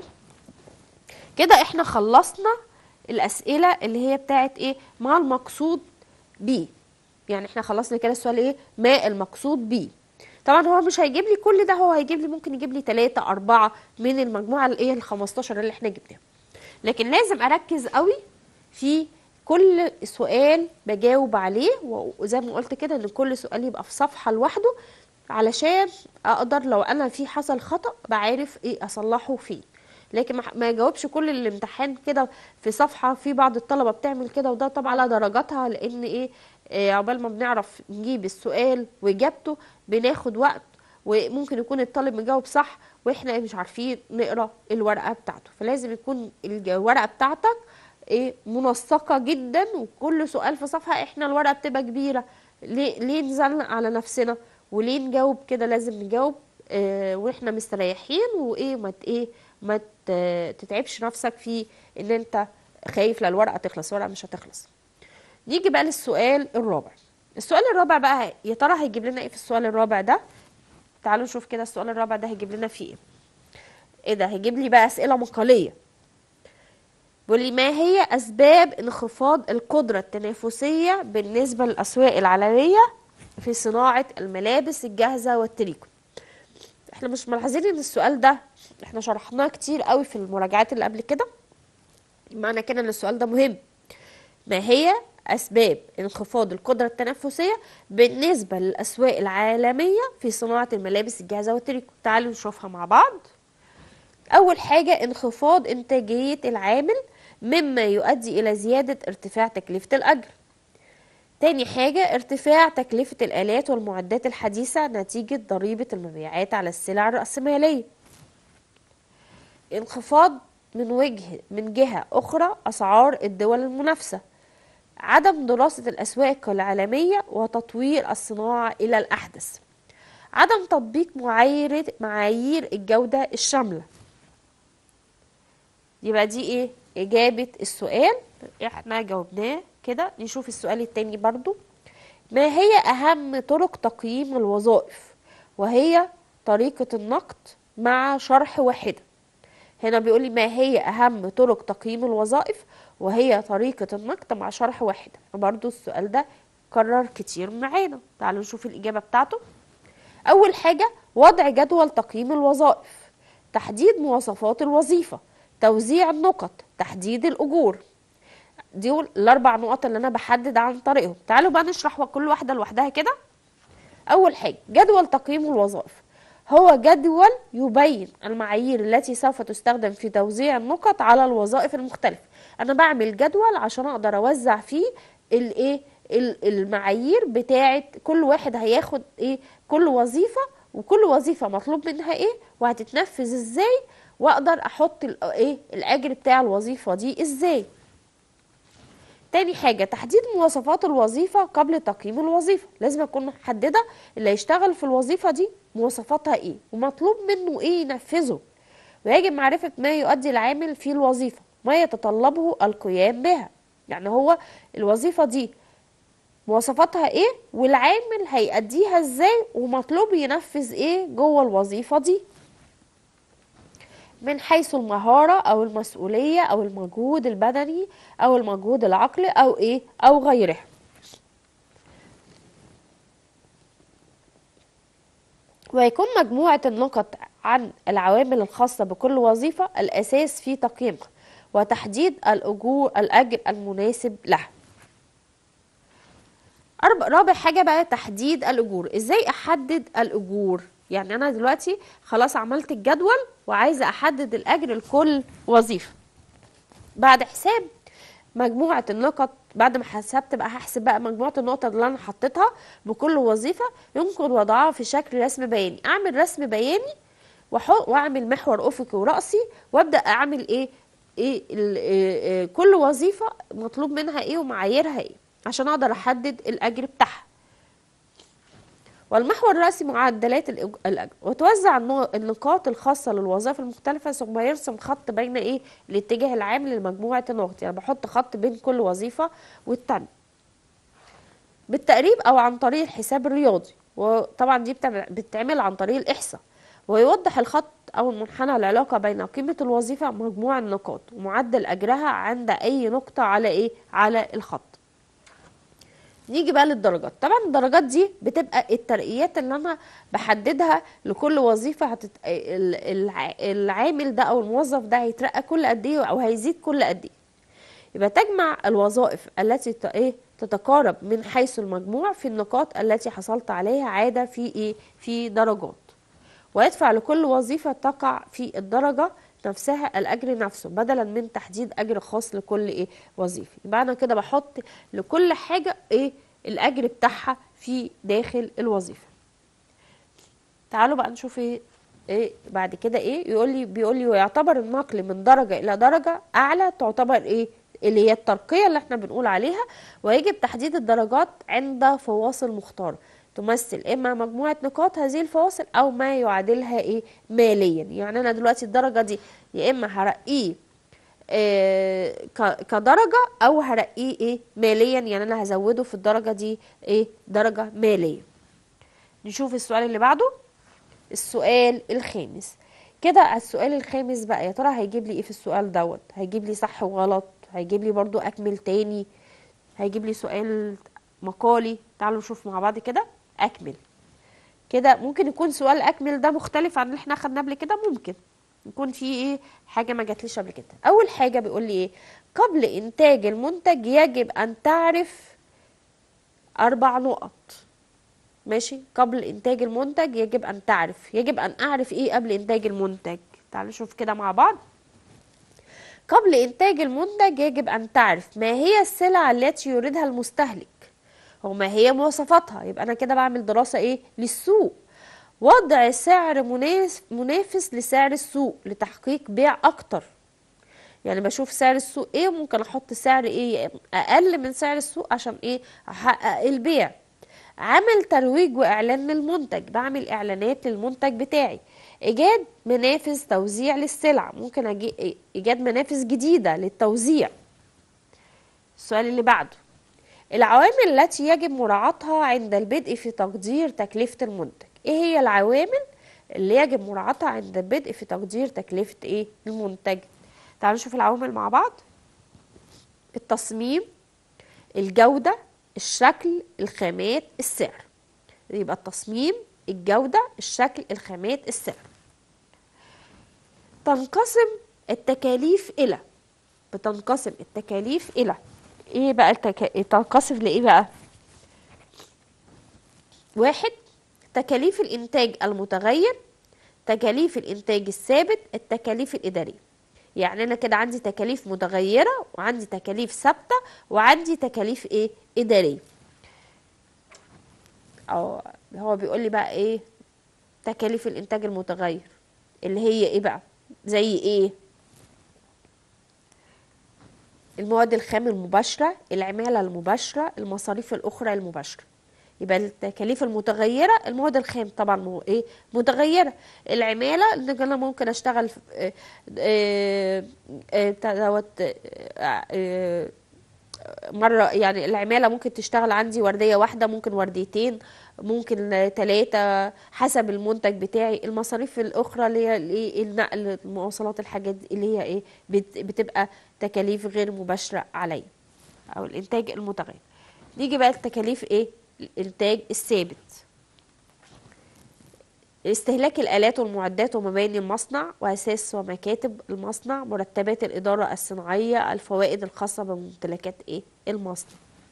كده إحنا خلصنا الأسئلة اللي هي بتاعت إيه؟ ما المقصود بيه. يعني إحنا خلصنا كده السؤال إيه؟ ما المقصود بيه. طبعا هو مش هيجيب لي كل ده، هو هيجيب لي ممكن يجيب لي ثلاثة أربعة من المجموعة الإيه الخمستاشر اللي إحنا جبناها. لكن لازم أركز قوي في كل سؤال بجاوب عليه، وزي ما قلت كده ان كل سؤال يبقى في صفحة لوحده علشان اقدر لو انا في حصل خطأ بعرف ايه اصلحه فين. لكن ما يجاوبش كل الامتحان كده في صفحة. في بعض الطلبة بتعمل كده، وده طبعا على درجاتها، لان ايه آه عقبال ما بنعرف نجيب السؤال واجابته بناخد وقت، وممكن يكون الطالب مجاوب صح واحنا مش عارفين نقرا الورقة بتاعته. فلازم يكون الورقة بتاعتك ايه منسقة جدا، وكل سؤال في صفحة. احنا الورقة بتبقى كبيرة، ليه ليه نزلق على نفسنا وليه نجاوب كده؟ لازم نجاوب اه واحنا مستريحين، وايه ما ايه ما تتعبش نفسك في ان انت خايف لا الورقة تخلص. الورقة مش هتخلص. نيجي بقى للسؤال الرابع. السؤال الرابع بقى يا ترى هيجيب لنا ايه في السؤال الرابع ده؟ تعالوا نشوف كده السؤال الرابع ده هيجيب لنا فيه ايه. ايه ده؟ هيجيب لي بقى اسئلة مقالية. بيقول لي ما هي أسباب انخفاض القدرة التنافسية بالنسبة للأسواق العالمية في صناعة الملابس الجاهزة والتريكو؟ احنا مش ملاحظين ان السؤال ده احنا شرحناه كتير قوي في المراجعات اللي قبل كده؟ معنى كده ان السؤال ده مهم. ما هي أسباب انخفاض القدرة التنفسية بالنسبة للأسواق العالمية في صناعة الملابس الجاهزة والتريكو؟ تعالوا نشوفها مع بعض. أول حاجة انخفاض إنتاجية العامل مما يؤدي إلى زيادة ارتفاع تكلفة الأجر. تاني حاجة ارتفاع تكلفة الآلات والمعدات الحديثة نتيجة ضريبة المبيعات على السلع الرأسمالية. انخفاض من وجه من جهة أخرى أسعار الدول المنافسة. عدم دراسة الأسواق العالمية وتطوير الصناعة إلى الأحدث. عدم تطبيق معايير معايير الجودة الشاملة. يبقى دي ايه إجابة السؤال، احنا جاوبناه كده. نشوف السؤال التاني برضو. ما هي أهم طرق تقييم الوظائف؟ وهي طريقة النقد مع شرح واحدة. هنا بيقول لي ما هي أهم طرق تقييم الوظائف وهي طريقة النقد مع شرح واحدة. برضو السؤال ده كرر كتير معانا. تعالوا نشوف الإجابة بتاعته. أول حاجة وضع جدول تقييم الوظائف، تحديد مواصفات الوظيفة، توزيع النقط، تحديد الأجور. دي الأربع نقط اللي أنا بحدد عن طريقهم. تعالوا بقى نشرح كل واحدة لوحدها كده. أول حاجة جدول تقييم الوظائف، هو جدول يبين المعايير التي سوف تستخدم في توزيع النقط على الوظائف المختلفة. أنا بعمل جدول عشان أقدر أوزع فيه الإيه المعايير بتاعة كل واحد هياخد إيه كل وظيفة، وكل وظيفة مطلوب منها إيه وهتتنفذ إزاي، وأقدر أحط إيه الأجر بتاع الوظيفة دي إزاي. تاني حاجة تحديد مواصفات الوظيفة قبل تقييم الوظيفة. لازم أكون محددة اللي هيشتغل في الوظيفة دي مواصفاتها إيه ومطلوب منه إيه ينفذه، ويجب معرفة ما يؤدي العامل في الوظيفة ما يتطلبه القيام بها. يعني هو الوظيفة دي مواصفاتها إيه والعامل هيأديها إزاي ومطلوب ينفذ إيه جوه الوظيفة دي من حيث المهارة أو المسؤولية أو المجهود البدني أو المجهود العقلي أو إيه أو غيره. ويكون مجموعة النقط عن العوامل الخاصة بكل وظيفة الأساس في تقييمها وتحديد الأجور الأجر المناسب لها. رابع حاجة بقى تحديد الأجور. إزاي أحدد الأجور؟ يعني أنا دلوقتي خلاص عملت الجدول وعايزة أحدد الأجر لكل وظيفة. بعد حساب مجموعة النقط، بعد ما حسبت بقى هحسب بقى مجموعة النقط اللي أنا حطيتها بكل وظيفة، يمكن وضعها في شكل رسم بياني. أعمل رسم بياني وأعمل محور أفقي ورأسي وأبدأ أعمل إيه إيه, إيه, إيه كل وظيفة مطلوب منها إيه ومعاييرها إيه عشان أقدر أحدد الأجر بتاعها. والمحور الرئيسي معدلات الأجر، وتوزع النقاط الخاصة للوظائف المختلفة ثم يرسم خط بين إيه الاتجاه العام لمجموعة النقط. يعني بحط خط بين كل وظيفة والتانية بالتقريب أو عن طريق الحساب الرياضي، وطبعا دي بتتعمل عن طريق الإحصاء. ويوضح الخط أو المنحنى العلاقة بين قيمة الوظيفة مجموع النقاط ومعدل أجرها عند أي نقطة على إيه على الخط. نيجي بقى للدرجات. طبعا الدرجات دي بتبقى الترقيات اللي انا بحددها لكل وظيفه. هتت... العامل ده او الموظف ده هيترقى كل قد ايه او هيزيد كل قد ايه. يبقى تجمع الوظائف التي ايه تتقارب من حيث المجموع في النقاط التي حصلت عليها عاده في ايه في درجات، ويدفع لكل وظيفه تقع في الدرجه نفسها الأجر نفسه بدلا من تحديد أجر خاص لكل إيه وظيفة. يبقى أنا كده بحط لكل حاجة إيه الأجر بتاعها في داخل الوظيفة. تعالوا بقى نشوف إيه, إيه بعد كده. إيه يقول لي بيقول لي ويعتبر النقل من درجة إلى درجة أعلى تعتبر إيه اللي هي الترقية اللي احنا بنقول عليها. ويجب تحديد الدرجات عند فواصل مختارة تمثل اما مجموعة نقاط هذه الفواصل او ما يعادلها ايه ماليا. يعني انا دلوقتي الدرجة دي يا اما هرقيه إيه كدرجة او هرقيه ايه ماليا، يعني انا هزوده في الدرجة دي ايه درجة مالية. نشوف السؤال اللي بعده. السؤال الخامس كده. السؤال الخامس بقى يا ترى هيجيب لي ايه في السؤال دوت؟ هيجيب لي صح وغلط، هيجيب لي برضو اكمل تاني، هيجيب لي سؤال مقالي. تعالوا نشوف مع بعض كده. اكمل كده ممكن يكون سؤال اكمل ده مختلف عن اللي احنا اخدناه قبل كده، ممكن يكون في ايه حاجه ما جاتليش قبل كده. اول حاجه بيقول لي ايه؟ قبل انتاج المنتج يجب ان تعرف اربع نقط. ماشي، قبل انتاج المنتج يجب ان تعرف، يجب ان اعرف ايه قبل انتاج المنتج؟ تعالوا نشوف كده مع بعض. قبل انتاج المنتج يجب ان تعرف ما هي السلع التي يريدها المستهلك وما هي مواصفاتها. يبقى انا كده بعمل دراسة ايه للسوق. وضع سعر مناف- منافس لسعر السوق لتحقيق بيع اكتر. يعني بشوف سعر السوق ايه وممكن احط سعر ايه اقل من سعر السوق عشان ايه احقق البيع. عمل ترويج واعلان للمنتج، بعمل اعلانات للمنتج بتاعي. ايجاد منافذ توزيع للسلع، ممكن أجي ايجاد منافذ جديدة للتوزيع. السؤال اللي بعده، العوامل التي يجب مراعاتها عند البدء في تقدير تكلفة المنتج. ايه هي العوامل اللي يجب مراعاتها عند البدء في تقدير تكلفة ايه المنتج؟ تعالوا نشوف العوامل مع بعض. التصميم، الجودة، الشكل، الخامات، السعر. يبقى التصميم، الجودة، الشكل، الخامات، السعر. تنقسم التكاليف إلى، بتنقسم التكاليف إلى ايه بقى التك... تنقسم لإيه بقى؟ واحد، تكاليف الإنتاج المتغير، تكاليف الإنتاج الثابت، التكاليف الإدارية. يعني أنا كده عندي تكاليف متغيرة وعندي تكاليف ثابتة وعندي تكاليف إيه إدارية. أو هو بيقول لي بقى إيه تكاليف الإنتاج المتغير اللي هي إيه بقى؟ زي إيه؟ المواد الخام المباشرة، العمالة المباشرة، المصاريف الأخرى المباشرة. يبقى التكاليف المتغيرة المواد الخام طبعا مو ايه متغيرة. العمالة اللي انا ممكن اشتغل في اه اه اه بتاع دوت اه اه مرة، يعني العمالة ممكن تشتغل عندي وردية واحدة، ممكن ورديتين، ممكن ثلاثة حسب المنتج بتاعي. المصاريف الأخرى اللي هي الايه النقل، المواصلات، الحاجات دي اللي هي ايه بت- بتبقى تكاليف غير مباشرة عليا، أو الإنتاج المتغير. نيجي بقى التكاليف ايه الإنتاج الثابت. استهلاك الآلات والمعدات ومباني المصنع وأساس ومكاتب المصنع، مرتبات الإدارة الصناعية، الفوائد الخاصة بممتلكات إيه المصنع.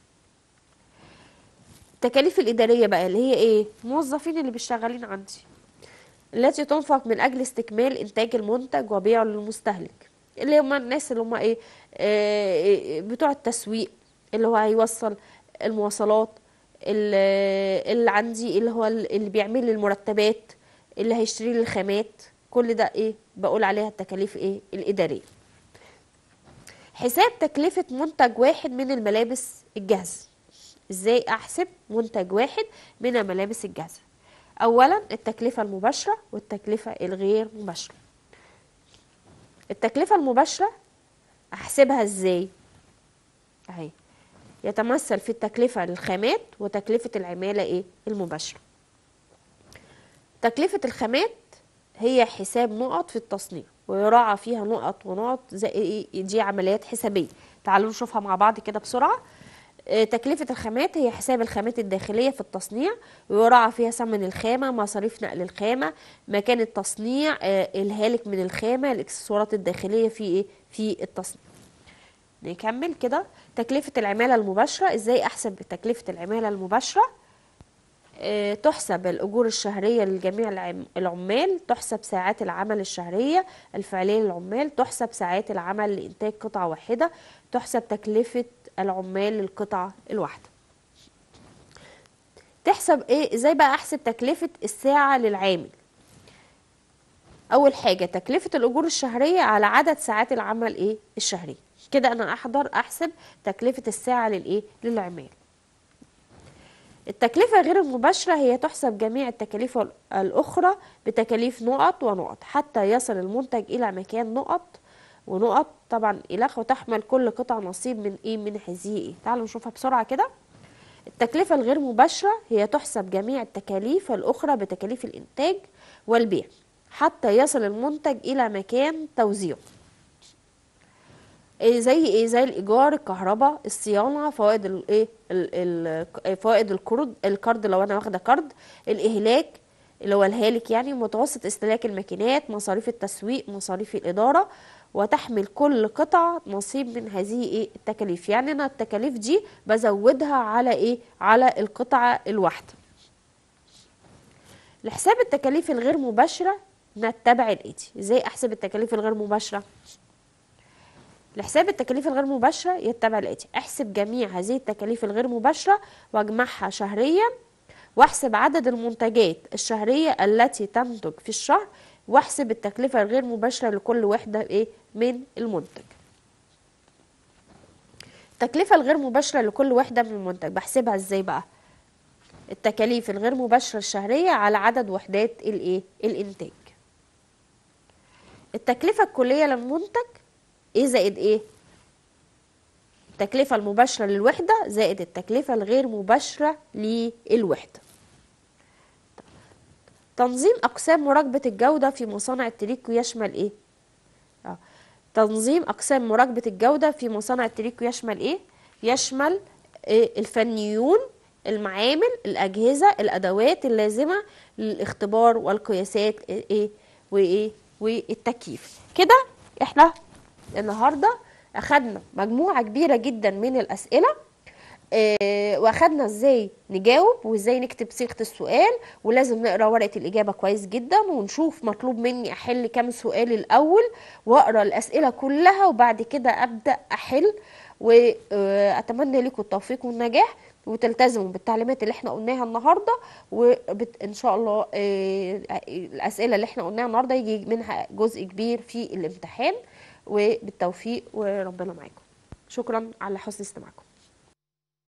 التكاليف الإدارية بقى اللي هي إيه الموظفين اللي بيشتغلين عندي، التي تنفق من أجل استكمال إنتاج المنتج وبيعه للمستهلك، اللي هم الناس اللي هم إيه آه بتوع التسويق، اللي هو هيوصل المواصلات، اللي, اللي عندي اللي هو اللي بيعمل لي المرتبات، اللي هيشتري لي الخامات. كل ده ايه بقول عليها التكاليف ايه الإدارية. حساب تكلفة منتج واحد من الملابس الجاهزة. ازاي احسب منتج واحد من الملابس الجاهزة؟ اولا التكلفة المباشرة والتكلفة الغير مباشرة. التكلفة المباشرة احسبها ازاي؟ اهي يتمثل في التكلفة للخامات وتكلفة العمالة ايه المباشرة. تكلفة الخامات هي حساب نقط في التصنيع ويراعى فيها نقط ونقط زي ايه دي عمليات حسابية. تعالوا نشوفها مع بعض كده بسرعة. اه تكلفة الخامات هي حساب الخامات الداخلية في التصنيع ويراعى فيها ثمن الخامة، مصاريف نقل الخامة، مكان التصنيع، اه الهالك من الخامة، الاكسسوارات الداخلية في ايه في التصنيع. نكمل كده. تكلفة العمالة المباشرة، ازاي احسب تكلفة العمالة المباشرة؟ اه تحسب الأجور الشهرية لجميع العم- العمال، تحسب ساعات العمل الشهرية الفعلية للعمال، تحسب ساعات العمل لإنتاج قطعة واحدة، تحسب تكلفة العمال للقطعة الواحدة. تحسب ايه ازاي بقى احسب تكلفة الساعة للعامل؟ اول حاجة تكلفة الأجور الشهرية على عدد ساعات العمل ايه الشهرية. كده انا احضر احسب تكلفة الساعة للايه للعمال. التكلفة غير المباشرة هي تحسب جميع التكاليف الأخرى بتكاليف نقط ونقط حتى يصل المنتج إلى مكان نقط ونقط طبعا إلخ، وتحمل كل قطعة نصيب من إيه من هذه إيه. تعالوا نشوفها بسرعة كده. التكلفة الغير مباشرة هي تحسب جميع التكاليف الأخرى بتكاليف الإنتاج والبيع حتى يصل المنتج إلى مكان توزيعه. إيه زي ايه زي الايجار، الكهرباء، الصيانه، فوائد الايه ال- ال- فوائد القرض القرض لو انا واخده قرض، الاهلاك، اللي هو الهالك يعني، متوسط استهلاك الماكينات، مصاريف التسويق، مصاريف الإدارة، وتحمل كل قطعة نصيب من هذه ايه التكاليف. يعني انا التكاليف دي بزودها على ايه على القطعة الواحدة. لحساب التكاليف الغير مباشرة نتبع الاتي. ازاي احسب التكاليف الغير مباشرة؟ لحساب التكاليف الغير مباشرة يتبع الاتي: احسب جميع هذه التكاليف الغير مباشرة واجمعها شهريا، واحسب عدد المنتجات الشهرية التي تنتج في الشهر، واحسب التكلفة الغير مباشرة لكل وحدة ايه من المنتج. التكلفة الغير مباشرة لكل وحدة من المنتج بحسبها ازاي بقى؟ التكاليف الغير مباشرة الشهرية على عدد وحدات الايه الانتاج. التكلفة الكلية للمنتج ايه زائد ايه؟ التكلفة المباشرة للوحدة زائد التكلفة الغير مباشرة للوحدة. تنظيم أقسام مراقبة الجودة في مصانع التريكو يشمل إيه؟ آه. تنظيم أقسام مراقبة الجودة في مصانع التريكو يشمل إيه؟ يشمل إيه؟ الفنيون، المعامل، الأجهزة، الأدوات اللازمة للاختبار والقياسات إيه وإيه والتكييف. كده إحنا النهاردة أخدنا مجموعة كبيرة جدا من الأسئلة، آه، واخدنا ازاي نجاوب وازاي نكتب صيغه السؤال، ولازم نقرا ورقه الاجابه كويس جدا ونشوف مطلوب مني احل كام سؤال الاول، واقرا الاسئله كلها وبعد كده ابدا احل. واتمنى لكم التوفيق والنجاح، وتلتزموا بالتعليمات اللي احنا قلناها النهارده، وان شاء الله آه، الاسئله اللي احنا قلناها النهارده يجي منها جزء كبير في الامتحان. وبالتوفيق وربنا معاكم. شكرا على حسن استماعكم.